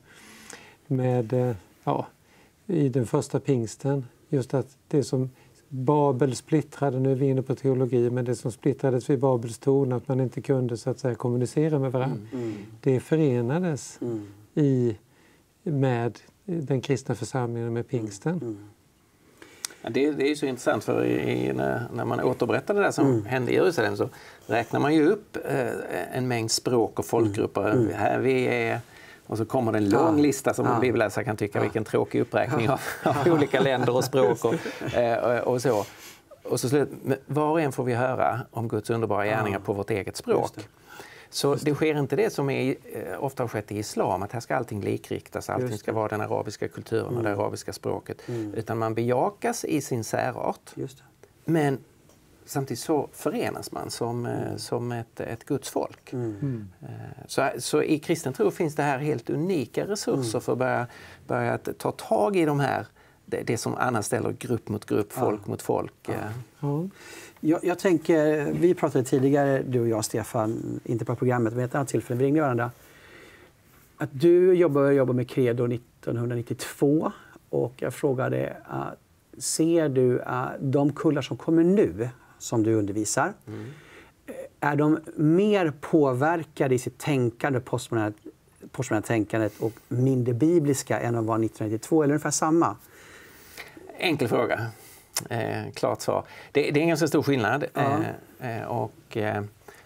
B: med ja, i den första pingsten. Just att det som Babel splittrade, nu är vi inne på teologi, men det som splittrades vid Babels torn, att man inte kunde så att säga kommunicera med varandra, mm. det förenades mm. i, med den kristna församlingen med pingsten. Mm.
C: Ja, det, det är ju så intressant för i, när, när man återberättar det där som mm. hände i Jerusalem så räknar man ju upp eh, en mängd språk och folkgrupper. Mm. Här vi är, och så kommer det en lång ja. lista som ja. en bibelläsare kan tycka ja. vilken tråkig uppräkning ja. av, av olika länder och språk och, eh, och så. Och så slut, var och en får vi höra om Guds underbara gärningar ja. på vårt eget språk. Det. Så det sker inte det som är, ofta har skett i islam, att här ska allting likriktas, allting ska vara den arabiska kulturen mm. och det arabiska språket. Mm. Utan man bejakas i sin särart. Just det. Men samtidigt så förenas man som, mm. som ett, ett Guds folk.
A: Mm.
C: Så, så i kristen tro finns det här helt unika resurser mm. för att börja, börja ta tag i de här, det, det som annars ställer grupp mot grupp, folk ja. mot folk. Ja.
A: Ja. Jag, jag tänker, vi pratade tidigare, du och jag Stefan, inte på programmet, men ett annat tillfälle, vi ringde varandra. Att du jobbar, jobbar med Credo nittonhundranittiotvå och jag frågade, uh, ser du uh, de kullar som kommer nu, som du undervisar, mm. är de mer påverkade i sitt tänkande, postmoderna, postmoderna tänkandet och mindre bibliska än de var nittonhundranittiotvå, eller ungefär samma?
C: Enkel fråga. Eh, klart svar. Det, det är en ganska stor skillnad.
A: Ja.
C: Eh, och, eh,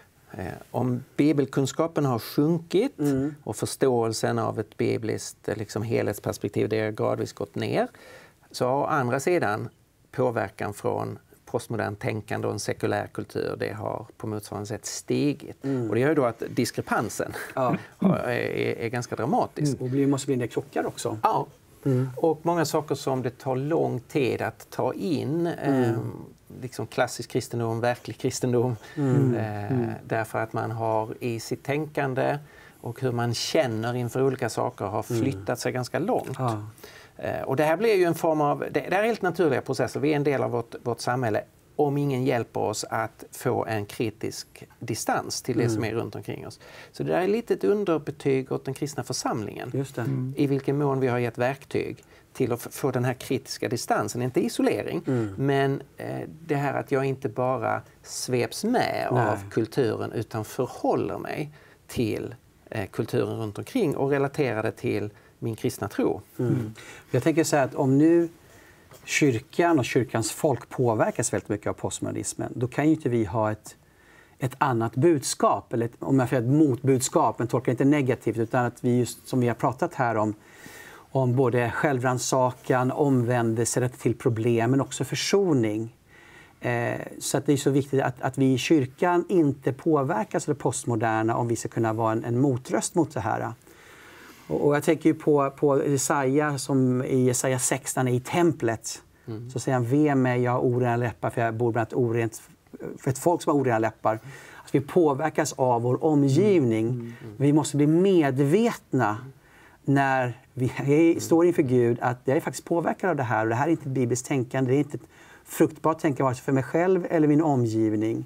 C: om bibelkunskapen har sjunkit mm. och förståelsen av ett bibliskt liksom, helhetsperspektiv det har gradvis gått ner, så har å andra sidan påverkan från postmodern tänkande och en sekulär kultur, det har på motsvarande sätt stigit. Mm. Och det gör ju då att diskrepansen ja. är, är, är ganska dramatisk.
A: Mm. Och det måste bli en del krockar också.
C: Ja. Mm. Och många saker som det tar lång tid att ta in, mm. eh, liksom klassisk kristendom, verklig kristendom, mm. Eh, mm. därför att man har i sitt tänkande och hur man känner inför olika saker har flyttat mm. sig ganska långt. Ja. Eh, och det här blir ju en form av, det, det är helt naturliga processer, vi är en del av vårt, vårt samhälle. Om ingen hjälper oss att få en kritisk distans till det mm. som är runt omkring oss. Så det där är lite ett underbetyg åt den kristna församlingen.
A: Just det. Mm.
C: I vilken mån vi har gett verktyg till att få den här kritiska distansen. Inte isolering, mm. men eh, det här att jag inte bara sveps med Nej. av kulturen utan förhåller mig till eh, kulturen runt omkring och relaterar det till min kristna tro.
A: Mm. Jag tänker så här att om nu kyrkan och kyrkans folk påverkas väldigt mycket av postmodernismen, då kan ju inte vi ha ett, ett annat budskap, eller ett, om jag får ett motbudskap, men tolkar inte negativt, utan att vi just som vi har pratat här om, om både självrannsakan, omvändelse, rätt till problem, men också försoning. Eh, så att det är så viktigt att, att vi i kyrkan inte påverkas av det postmoderna om vi ska kunna vara en, en motröst mot det här. Och jag tänker ju på, på Jesaja som i Jesaja sexton i templet. Mm. Så säger han, ve mig, jag har orena läppar för jag bor bland ett, orent, för ett folk som har orena läppar. Att vi påverkas av vår omgivning. Mm. Mm. Vi måste bli medvetna när vi är, står inför Gud att jag är faktiskt påverkad av det här. Och det här är inte ett bibliskt tänkande, det är inte ett fruktbart tänkande vare sig för mig själv eller min omgivning.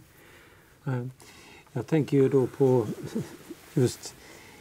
B: Jag tänker ju då på just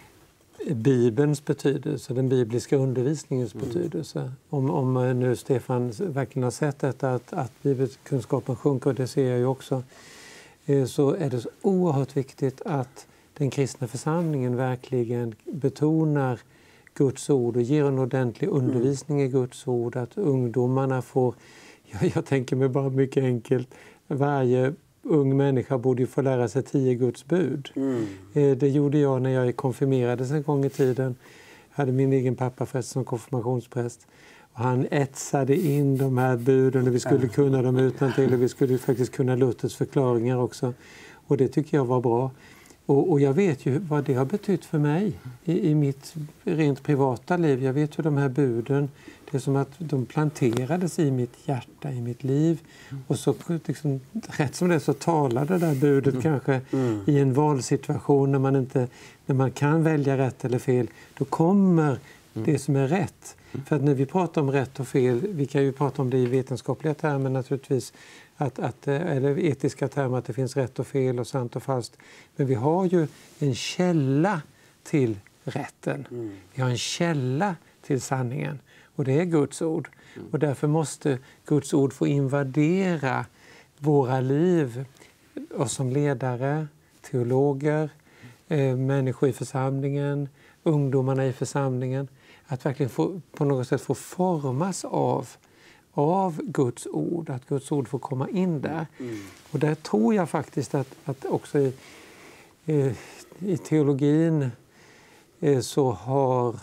B: Bibelns betydelse, den bibliska undervisningens mm. betydelse. Om, om nu Stefan verkligen har sett detta, att, att bibelkunskapen sjunker, och det ser jag ju också, eh, så är det så oerhört viktigt att den kristna församlingen verkligen betonar Guds ord och ger en ordentlig undervisning mm. i Guds ord. Att ungdomarna får, jag, jag tänker mig bara mycket enkelt, varje ung människa borde ju få lära sig tio Guds bud. Mm. Det gjorde jag när jag konfirmerades en gång i tiden. Jag hade min egen pappa förresten som konfirmationspräst. Och han etsade in de här buden och vi skulle kunna dem utantill och vi skulle faktiskt kunna Luthers förklaringar också. Och det tycker jag var bra. Och, och jag vet ju vad det har betytt för mig i, i mitt rent privata liv. Jag vet ju de här buden, det är som att de planterades i mitt hjärta, i mitt liv. Och så liksom, rätt som det så talade det där budet mm. kanske mm. i en valsituation när man, inte, när man kan välja rätt eller fel. Då kommer mm. det som är rätt. Mm. För att när vi pratar om rätt och fel, vi kan ju prata om det i vetenskapliga termer naturligtvis, att, att, eller etiska termer, att det finns rätt och fel och sant och falskt. Men vi har ju en källa till rätten. Mm. Vi har en källa till sanningen. Och det är Guds ord. Mm. Och därför måste Guds ord få invadera våra liv. Oss som ledare, teologer, eh, människor i församlingen, ungdomarna i församlingen. Att verkligen få, på något sätt få formas av, av Guds ord. Att Guds ord får komma in där. Mm. Och där tror jag faktiskt att, att också i, eh, i teologin eh, så har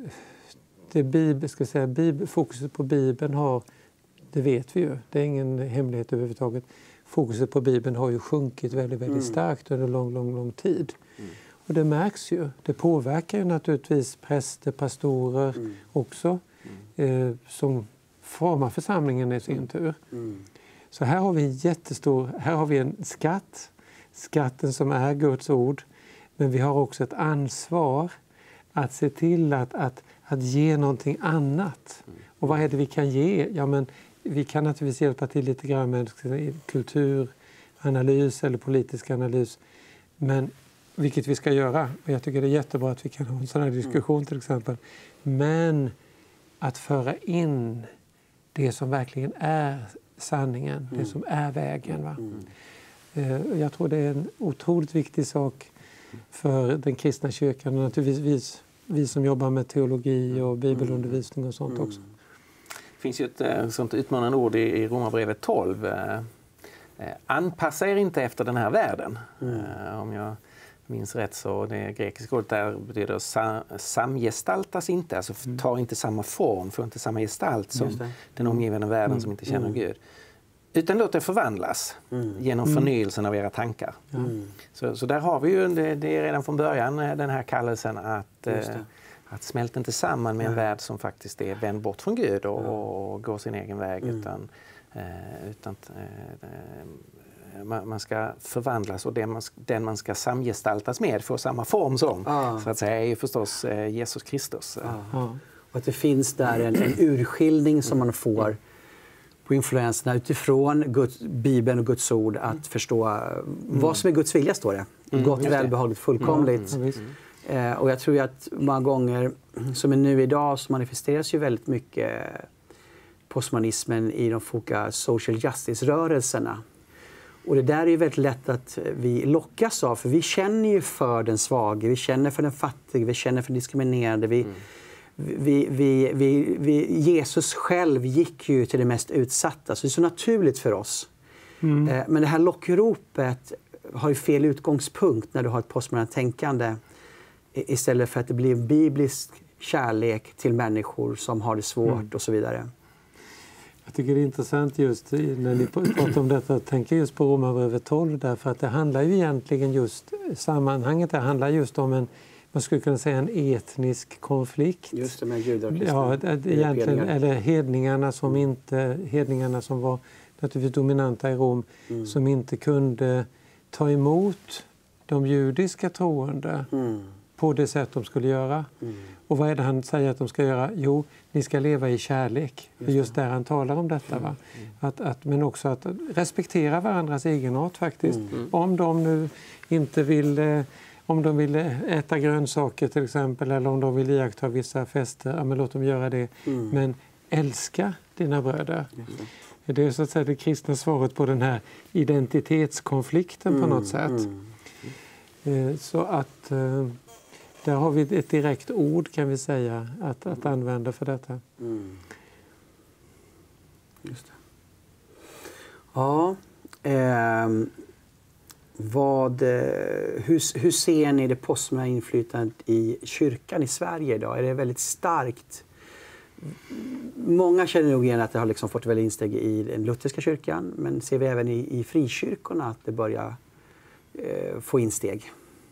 B: det bibel, ska säga, bibel, fokuset på Bibeln har, det vet vi ju, det är ingen hemlighet överhuvudtaget. Fokuset på Bibeln har ju sjunkit väldigt, väldigt mm. starkt under lång, lång, lång tid. Mm. Och det märks ju. Det påverkar ju naturligtvis präster, pastorer mm. också, mm. Eh, som formar församlingen i sin tur. Mm. Så här har vi en jättestor, här har vi en skatt, skatten som är Guds ord, men vi har också ett ansvar att se till att, att, att ge någonting annat. Och vad är det vi kan ge? Ja, men vi kan naturligtvis hjälpa till lite grann med kulturanalys eller politisk analys, men vilket vi ska göra. Och jag tycker det är jättebra att vi kan ha en sån här diskussion till exempel. Men att föra in det som verkligen är sanningen, det som är vägen. Va? Jag tror det är en otroligt viktig sak för den kristna kyrkan och naturligtvis vi, vi som jobbar med teologi och bibelundervisning och sånt också.
C: Det finns ju ett äh, sånt utmanande ord i, i Romarbrevet tolv. Äh, anpassa er inte efter den här världen. Mm. Äh, om jag minns rätt så det grekiska ordet där betyder sa, samgestaltas inte. Alltså mm. tar inte samma form, får inte samma gestalt som den omgivande världen mm. som inte känner mm. Gud. Utan låt det förvandlas mm. genom förnyelsen av era tankar. Mm. Så, så där har vi ju, det, det är redan från början den här kallelsen att, eh, att smälta inte samman med en värld som faktiskt är vänd bort från Gud och, och, och går sin egen väg. Mm. Utan, eh, utan eh, man, man ska förvandlas och den man, den man ska samgestaltas med får samma form som. Ah. Så att säga är ju förstås eh, Jesus Kristus.
A: Ah. Ah. Och att det finns där en, en urskiljning som man får mm. på influenserna utifrån Guds, Bibeln och Guds ord att mm. förstå mm. vad som är Guds vilja, står det. Mm. Gott, välbehagligt, fullkomligt. Mm. Mm. Eh, och jag tror att många gånger, som är nu idag, så manifesteras ju väldigt mycket postmodernismen i de olika social justice-rörelserna. Och det där är ju väldigt lätt att vi lockas av, för vi känner ju för den svage, vi känner för den fattiga, vi känner för den diskriminerade, vi mm. Vi, vi, vi, vi, Jesus själv gick ju till det mest utsatta, så det är så naturligt för oss. Mm. Eh, men det här lockropet har ju fel utgångspunkt när du har ett postmodernt tänkande, istället för att det blir en biblisk kärlek till människor som har det svårt mm. och så vidare.
B: Jag tycker det är intressant just när ni pratar om detta att tänka just på Romarbrevet tolv, därför att det handlar ju egentligen just, sammanhanget det handlar just om en, man skulle kunna säga en etnisk konflikt.
A: Just det, med judar och
B: kristna. Ja, egentligen, eller hedningarna som mm. inte, hedningarna som var naturligtvis dominanta i Rom, mm. som inte kunde ta emot de judiska troende mm. på det sätt de skulle göra. Mm. Och vad är det han säger att de ska göra? Jo, ni ska leva i kärlek. Just, det. Just där han talar om detta. Va? Mm. Att, att, men också att respektera varandras egenart faktiskt. Mm. Om de nu inte vill... Om de vill äta grönsaker till exempel, eller om de vill iaktta vissa fester, ja, men låt dem göra det. Mm. Men älska dina bröder. Det. det är så att säga det kristna svaret på den här identitetskonflikten mm. på något sätt. Mm. Så att där har vi ett direkt ord, kan vi säga, att, att använda för detta.
A: Mm. Just det. Ja, ehm. Vad, hur, hur ser ni det postmoderna inflytandet i kyrkan i Sverige idag? Är det väldigt starkt? Många känner nog igen att det har liksom fått väldigt insteg i den lutherska kyrkan, men ser vi även i, i frikyrkorna att det börjar eh, få insteg?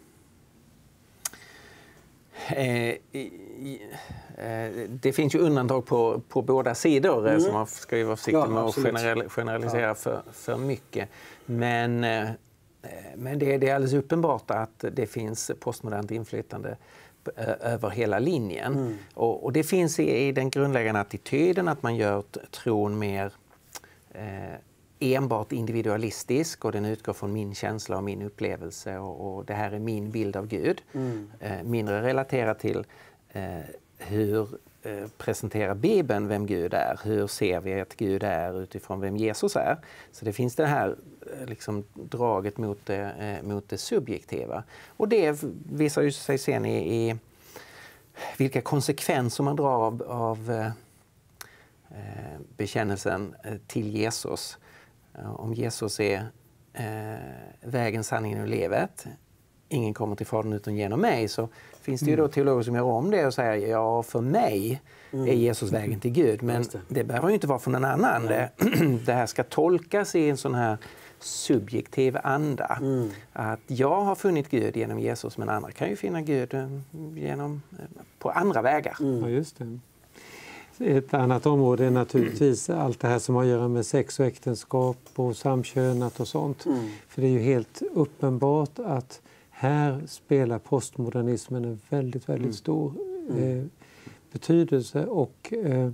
C: Eh, i, eh, det finns ju undantag på, på båda sidor, mm. så man ska ju vara försiktig ja, med att general, generalisera ja. för, för mycket. Men... Eh, Men det, det är alldeles uppenbart att det finns postmodernt inflytande över hela linjen. Mm. Och, och det finns i, i den grundläggande attityden att man gör tron mer eh, enbart individualistisk, och den utgår från min känsla och min upplevelse, och, och det här är min bild av Gud. Mm. Eh, mindre relaterat till eh, hur eh, presenterar Bibeln vem Gud är, hur ser vi att Gud är utifrån vem Jesus är. Så det finns det här liksom draget mot det, eh, mot det subjektiva. Och det visar ju sig sen i, i vilka konsekvenser man drar av, av eh, bekännelsen till Jesus. Om Jesus är eh, vägen, sanningen och livet, ingen kommer till Fadern utan genom mig, så finns det ju då teologer som gör om det och säger ja, för mig är Jesus vägen till Gud. Men det. det behöver ju inte vara för någon annan. Det, det här ska tolkas i en sån här subjektiv anda. Mm. Att jag har funnit Gud genom Jesus, men andra kan ju finna Gud genom, på andra vägar.
B: Mm. Ja, just det. ett annat område är naturligtvis allt det här som har att göra med sex och äktenskap och samkönat och sånt. Mm. För det är ju helt uppenbart att här spelar postmodernismen en väldigt, väldigt mm. stor eh, betydelse. Och eh,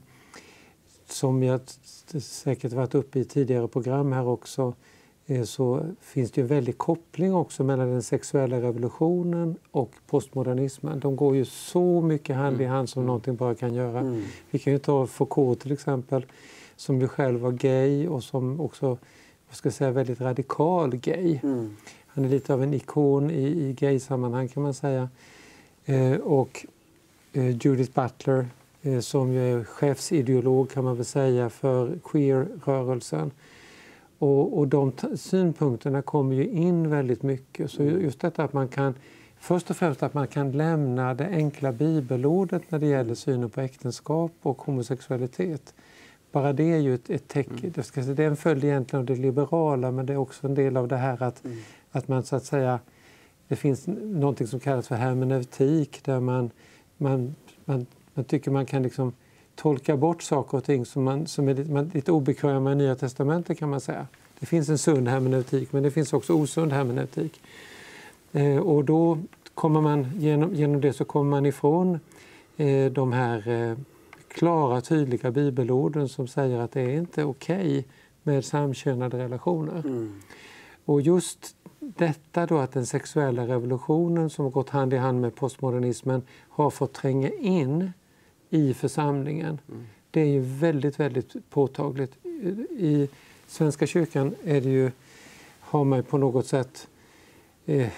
B: som jag säkert varit uppe i tidigare program här också, eh, så finns det ju en väldig koppling också mellan den sexuella revolutionen och postmodernismen. De går ju så mycket hand i hand som mm. någonting bara kan göra. Mm. Vi kan ju ta Foucault till exempel, som ju själv var gay och som också, vad ska jag säga, väldigt radikal gay. Mm. Han är lite av en ikon i, i gay-sammanhang kan man säga. Eh, och eh, Judith Butler eh, som ju är chefsideolog kan man väl säga för queer-rörelsen. Och, och de t- synpunkterna kommer ju in väldigt mycket. Så just detta att man kan, först och främst att man kan lämna det enkla bibelordet när det gäller synen på äktenskap och homosexualitet. Bara det är ju ett, ett tecken. Mm. Det, ska, det är en följd egentligen av det liberala, men det är också en del av det här att, mm. att man så att säga, det finns något som kallas för hermeneutik där man, man, man, man tycker man kan liksom tolka bort saker och ting som, man, som är lite, man, lite obekväma i Nya testamentet kan man säga. Det finns en sund hermeneutik, men det finns också osund hermeneutik. Eh, och då kommer man, genom, genom det så kommer man ifrån eh, de här eh, klara, tydliga bibelorden som säger att det är inte okej med samkönade relationer. Mm. Och just detta då att den sexuella revolutionen som har gått hand i hand med postmodernismen har fått tränga in i församlingen. Mm. Det är ju väldigt, väldigt påtagligt. I Svenska kyrkan är det ju, har man på något sätt eh,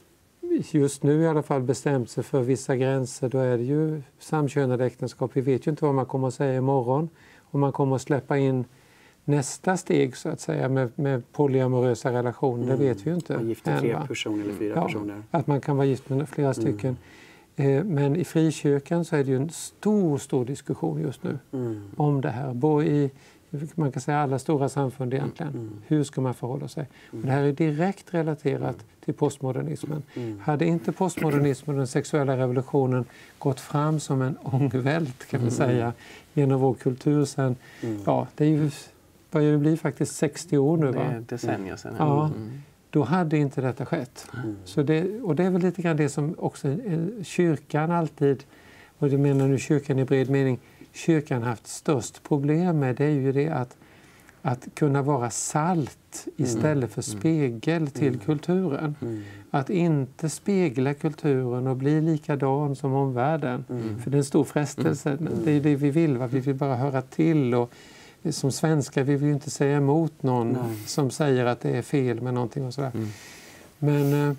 B: just nu i alla fall bestämt sig för vissa gränser. Då är det ju samkönade äktenskap. Vi vet ju inte vad man kommer att säga imorgon. Om man kommer att släppa in nästa steg så att säga med, med polyamorösa relationer, mm. det vet vi ju inte.
A: Man gifter tre personer eller fyra
B: ja,
A: personer.
B: Att man kan vara gift med flera stycken. Mm. Eh, men i frikyrkan så är det ju en stor, stor diskussion just nu mm. om det här. Både i, man kan säga alla stora samfund egentligen. Mm. Hur ska man förhålla sig? Mm. Och det här är direkt relaterat mm. till postmodernismen. Mm. Hade inte postmodernismen och den sexuella revolutionen gått fram som en ångvält kan man mm. säga genom vår kultur sen, mm. ja det är ju börjar det bli faktiskt sextio år nu va?
C: Det är decennier sedan.
B: Ja,
C: mm.
B: då hade inte detta skett. Mm. Så det, och det är väl lite grann det som också kyrkan alltid, och det menar nu kyrkan i bred mening, kyrkan haft störst problem med, det är ju det att, att kunna vara salt istället för spegel till mm. kulturen. Mm. Att inte spegla kulturen och bli likadan som omvärlden. Mm. För det är en stor frestelse. Mm. Det är det vi vill. Va? Vi vill bara höra till. Och som svenskar vill vi ju inte säga emot någon Nej. som säger att det är fel med någonting och sådär. Mm. Men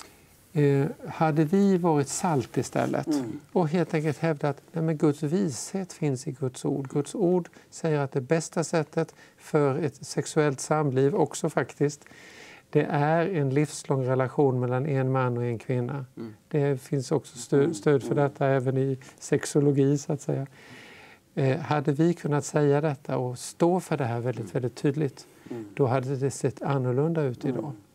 B: eh, hade vi varit salt istället mm. och helt enkelt hävdat att Guds vishet finns i Guds ord. Guds ord säger att det bästa sättet för ett sexuellt samliv också faktiskt, det är en livslång relation mellan en man och en kvinna. Mm. Det finns också stöd, stöd för detta även i sexologi så att säga. Eh, hade vi kunnat säga detta och stå för det här väldigt, väldigt tydligt, mm. då hade det sett annorlunda ut idag. Mm.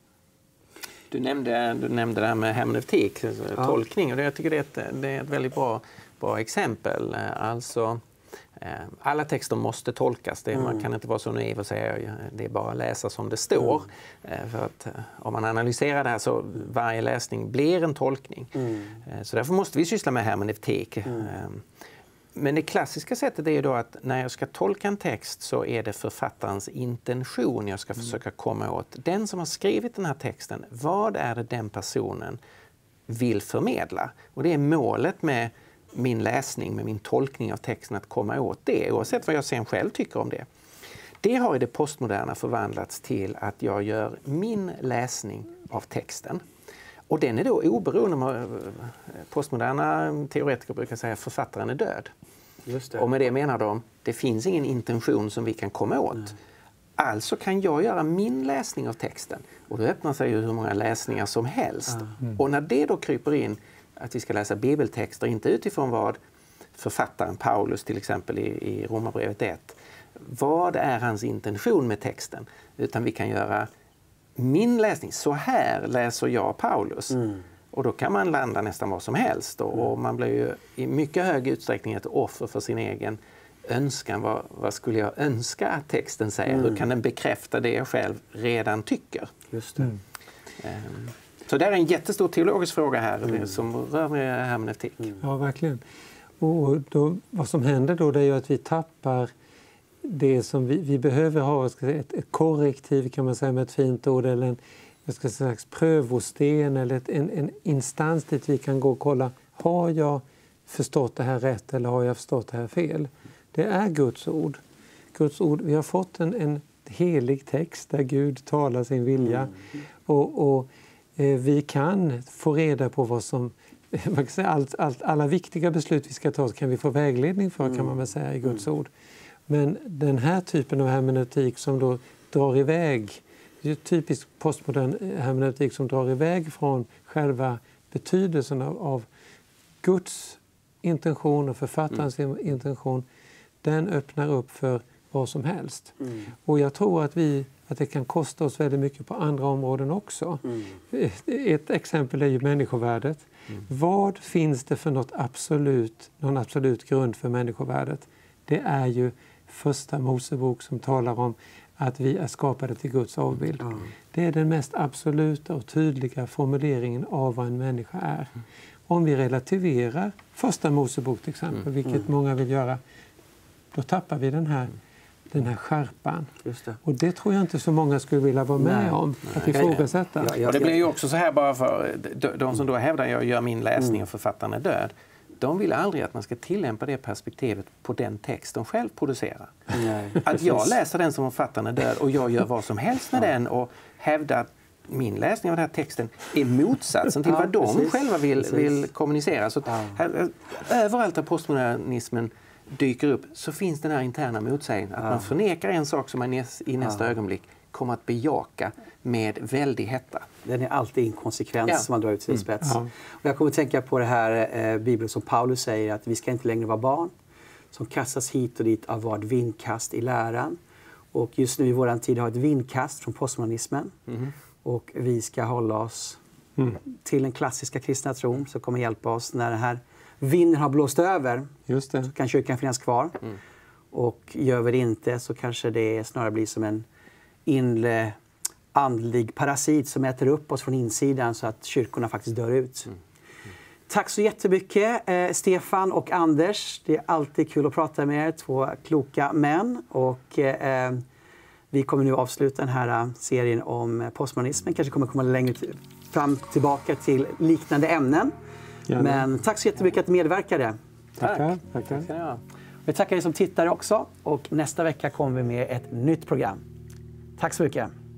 C: Du nämnde, du nämnde det här med hermeneutik, ja. tolkning, och det, jag tycker det är, ett, det är ett väldigt bra, bra exempel. Alltså, eh, alla texter måste tolkas. Det, mm. Man kan inte vara så naiv och säga att det är bara att läsa som det står. Mm. Eh, för att, eh, om man analyserar det här så varje läsning blir en tolkning. Mm. Eh, så därför måste vi syssla med hermeneutik. Mm. Eh, Men det klassiska sättet är ju då att när jag ska tolka en text så är det författarens intention jag ska försöka komma åt. Den som har skrivit den här texten, vad är det den personen vill förmedla? Och det är målet med min läsning, med min tolkning av texten, att komma åt det, oavsett vad jag sen själv tycker om det. Det har i det postmoderna förvandlats till att jag gör min läsning av texten. Och den är då oberoende. Postmoderna teoretiker brukar säga att författaren är död. Just det. Och med det menar de, det finns ingen intention som vi kan komma åt. Mm. Alltså kan jag göra min läsning av texten. Och då öppnar sig ju hur många läsningar som helst. Mm. Och när det då kryper in att vi ska läsa bibeltexter, inte utifrån vad författaren Paulus till exempel i, i Romarbrevet ett, vad är hans intention med texten? Utan vi kan göra min läsning, så här läser jag Paulus. Mm. Och då kan man landa nästan vad som helst. Och, mm. och man blir ju i mycket hög utsträckning ett offer för sin egen önskan. Vad, vad skulle jag önska att texten säger? Mm. Hur kan den bekräfta det jag själv redan tycker?
A: Just det. Mm.
C: Um, så det är en jättestor teologisk fråga här mm. som rör med hermeneutik. Mm.
B: Ja, verkligen. Och då, vad som händer då det är ju att vi tappar det som vi, vi behöver ha, ska säga, ett, ett korrektiv kan man säga med ett fint ord, eller en jag ska säga, prövosten eller ett, en, en instans dit vi kan gå och kolla, har jag förstått det här rätt eller har jag förstått det här fel? Det är Guds ord. Guds ord, vi har fått en, en helig text där Gud talar sin vilja mm. och, och eh, vi kan få reda på vad som man kan säga, allt, allt, alla viktiga beslut vi ska ta kan vi få vägledning för, kan man väl säga, i Guds ord. Men den här typen av hermeneutik som då drar iväg, det är typiskt postmodern hermeneutik som drar iväg från själva betydelsen av, av Guds intention och författarens mm. intention, den öppnar upp för vad som helst. Mm. Och jag tror att, vi, att det kan kosta oss väldigt mycket på andra områden också. Mm. Ett exempel är ju människovärdet. Mm. Vad finns det för något absolut, någon absolut grund för människovärdet? Det är ju första Mosebok som talar om att vi är skapade till Guds avbild. Mm. Det är den mest absoluta och tydliga formuleringen av vad en människa är. Mm. Om vi relativerar första Mosebok till exempel, mm. vilket mm. många vill göra, då tappar vi den här, den här skärpan. Just det. Och det tror jag inte så många skulle vilja vara med Nej. om, att ifrågasätta.
C: Ja, ja, ja. Det blir ju också så här, bara för de som då hävdar att jag gör min läsning mm. och författaren är död, de vill aldrig att man ska tillämpa det perspektivet på den text de själv producerar. Nej, att jag läser den som författaren är död och jag gör vad som helst med ja. den och hävdar att min läsning av den här texten är motsatsen till ja, vad de precis, själva vill, vill kommunicera. Så ja. här, överallt där postmodernismen dyker upp så finns den här interna motsägelsen. Att ja. man förnekar en sak som man i nästa ja. ögonblick kommer att bejaka med väldig hetta. Den är alltid inkonsekvens ja. som man drar ut sin spets. Mm. Ja. Och jag kommer att tänka på det här eh, Bibeln som Paulus säger, att vi ska inte längre vara barn som kastas hit och dit av vad vindkast i läran. Och just nu i våran tid har ett vindkast från postmodernismen. Mm. Och vi ska hålla oss mm. till den klassiska kristna tron som kommer hjälpa oss när den här vinden har blåst över. Just det. Så kan kyrkan finnas kvar. Mm. Och gör vi det inte så kanske det snarare blir som en inre andlig parasit som äter upp oss från insidan så att kyrkorna faktiskt dör ut. Mm. Mm. Tack så jättemycket eh, Stefan och Anders. Det är alltid kul att prata med er, två kloka män. Och eh, vi kommer nu avsluta den här serien om postmodernismen. Kanske kommer komma längre fram tillbaka till liknande ämnen. Gärna. Men tack så jättemycket att ni medverkade.
B: Tackar. Tack. Tack.
A: Vi tackar er som tittar också. Och nästa vecka kommer vi med ett nytt program. Tack så mycket.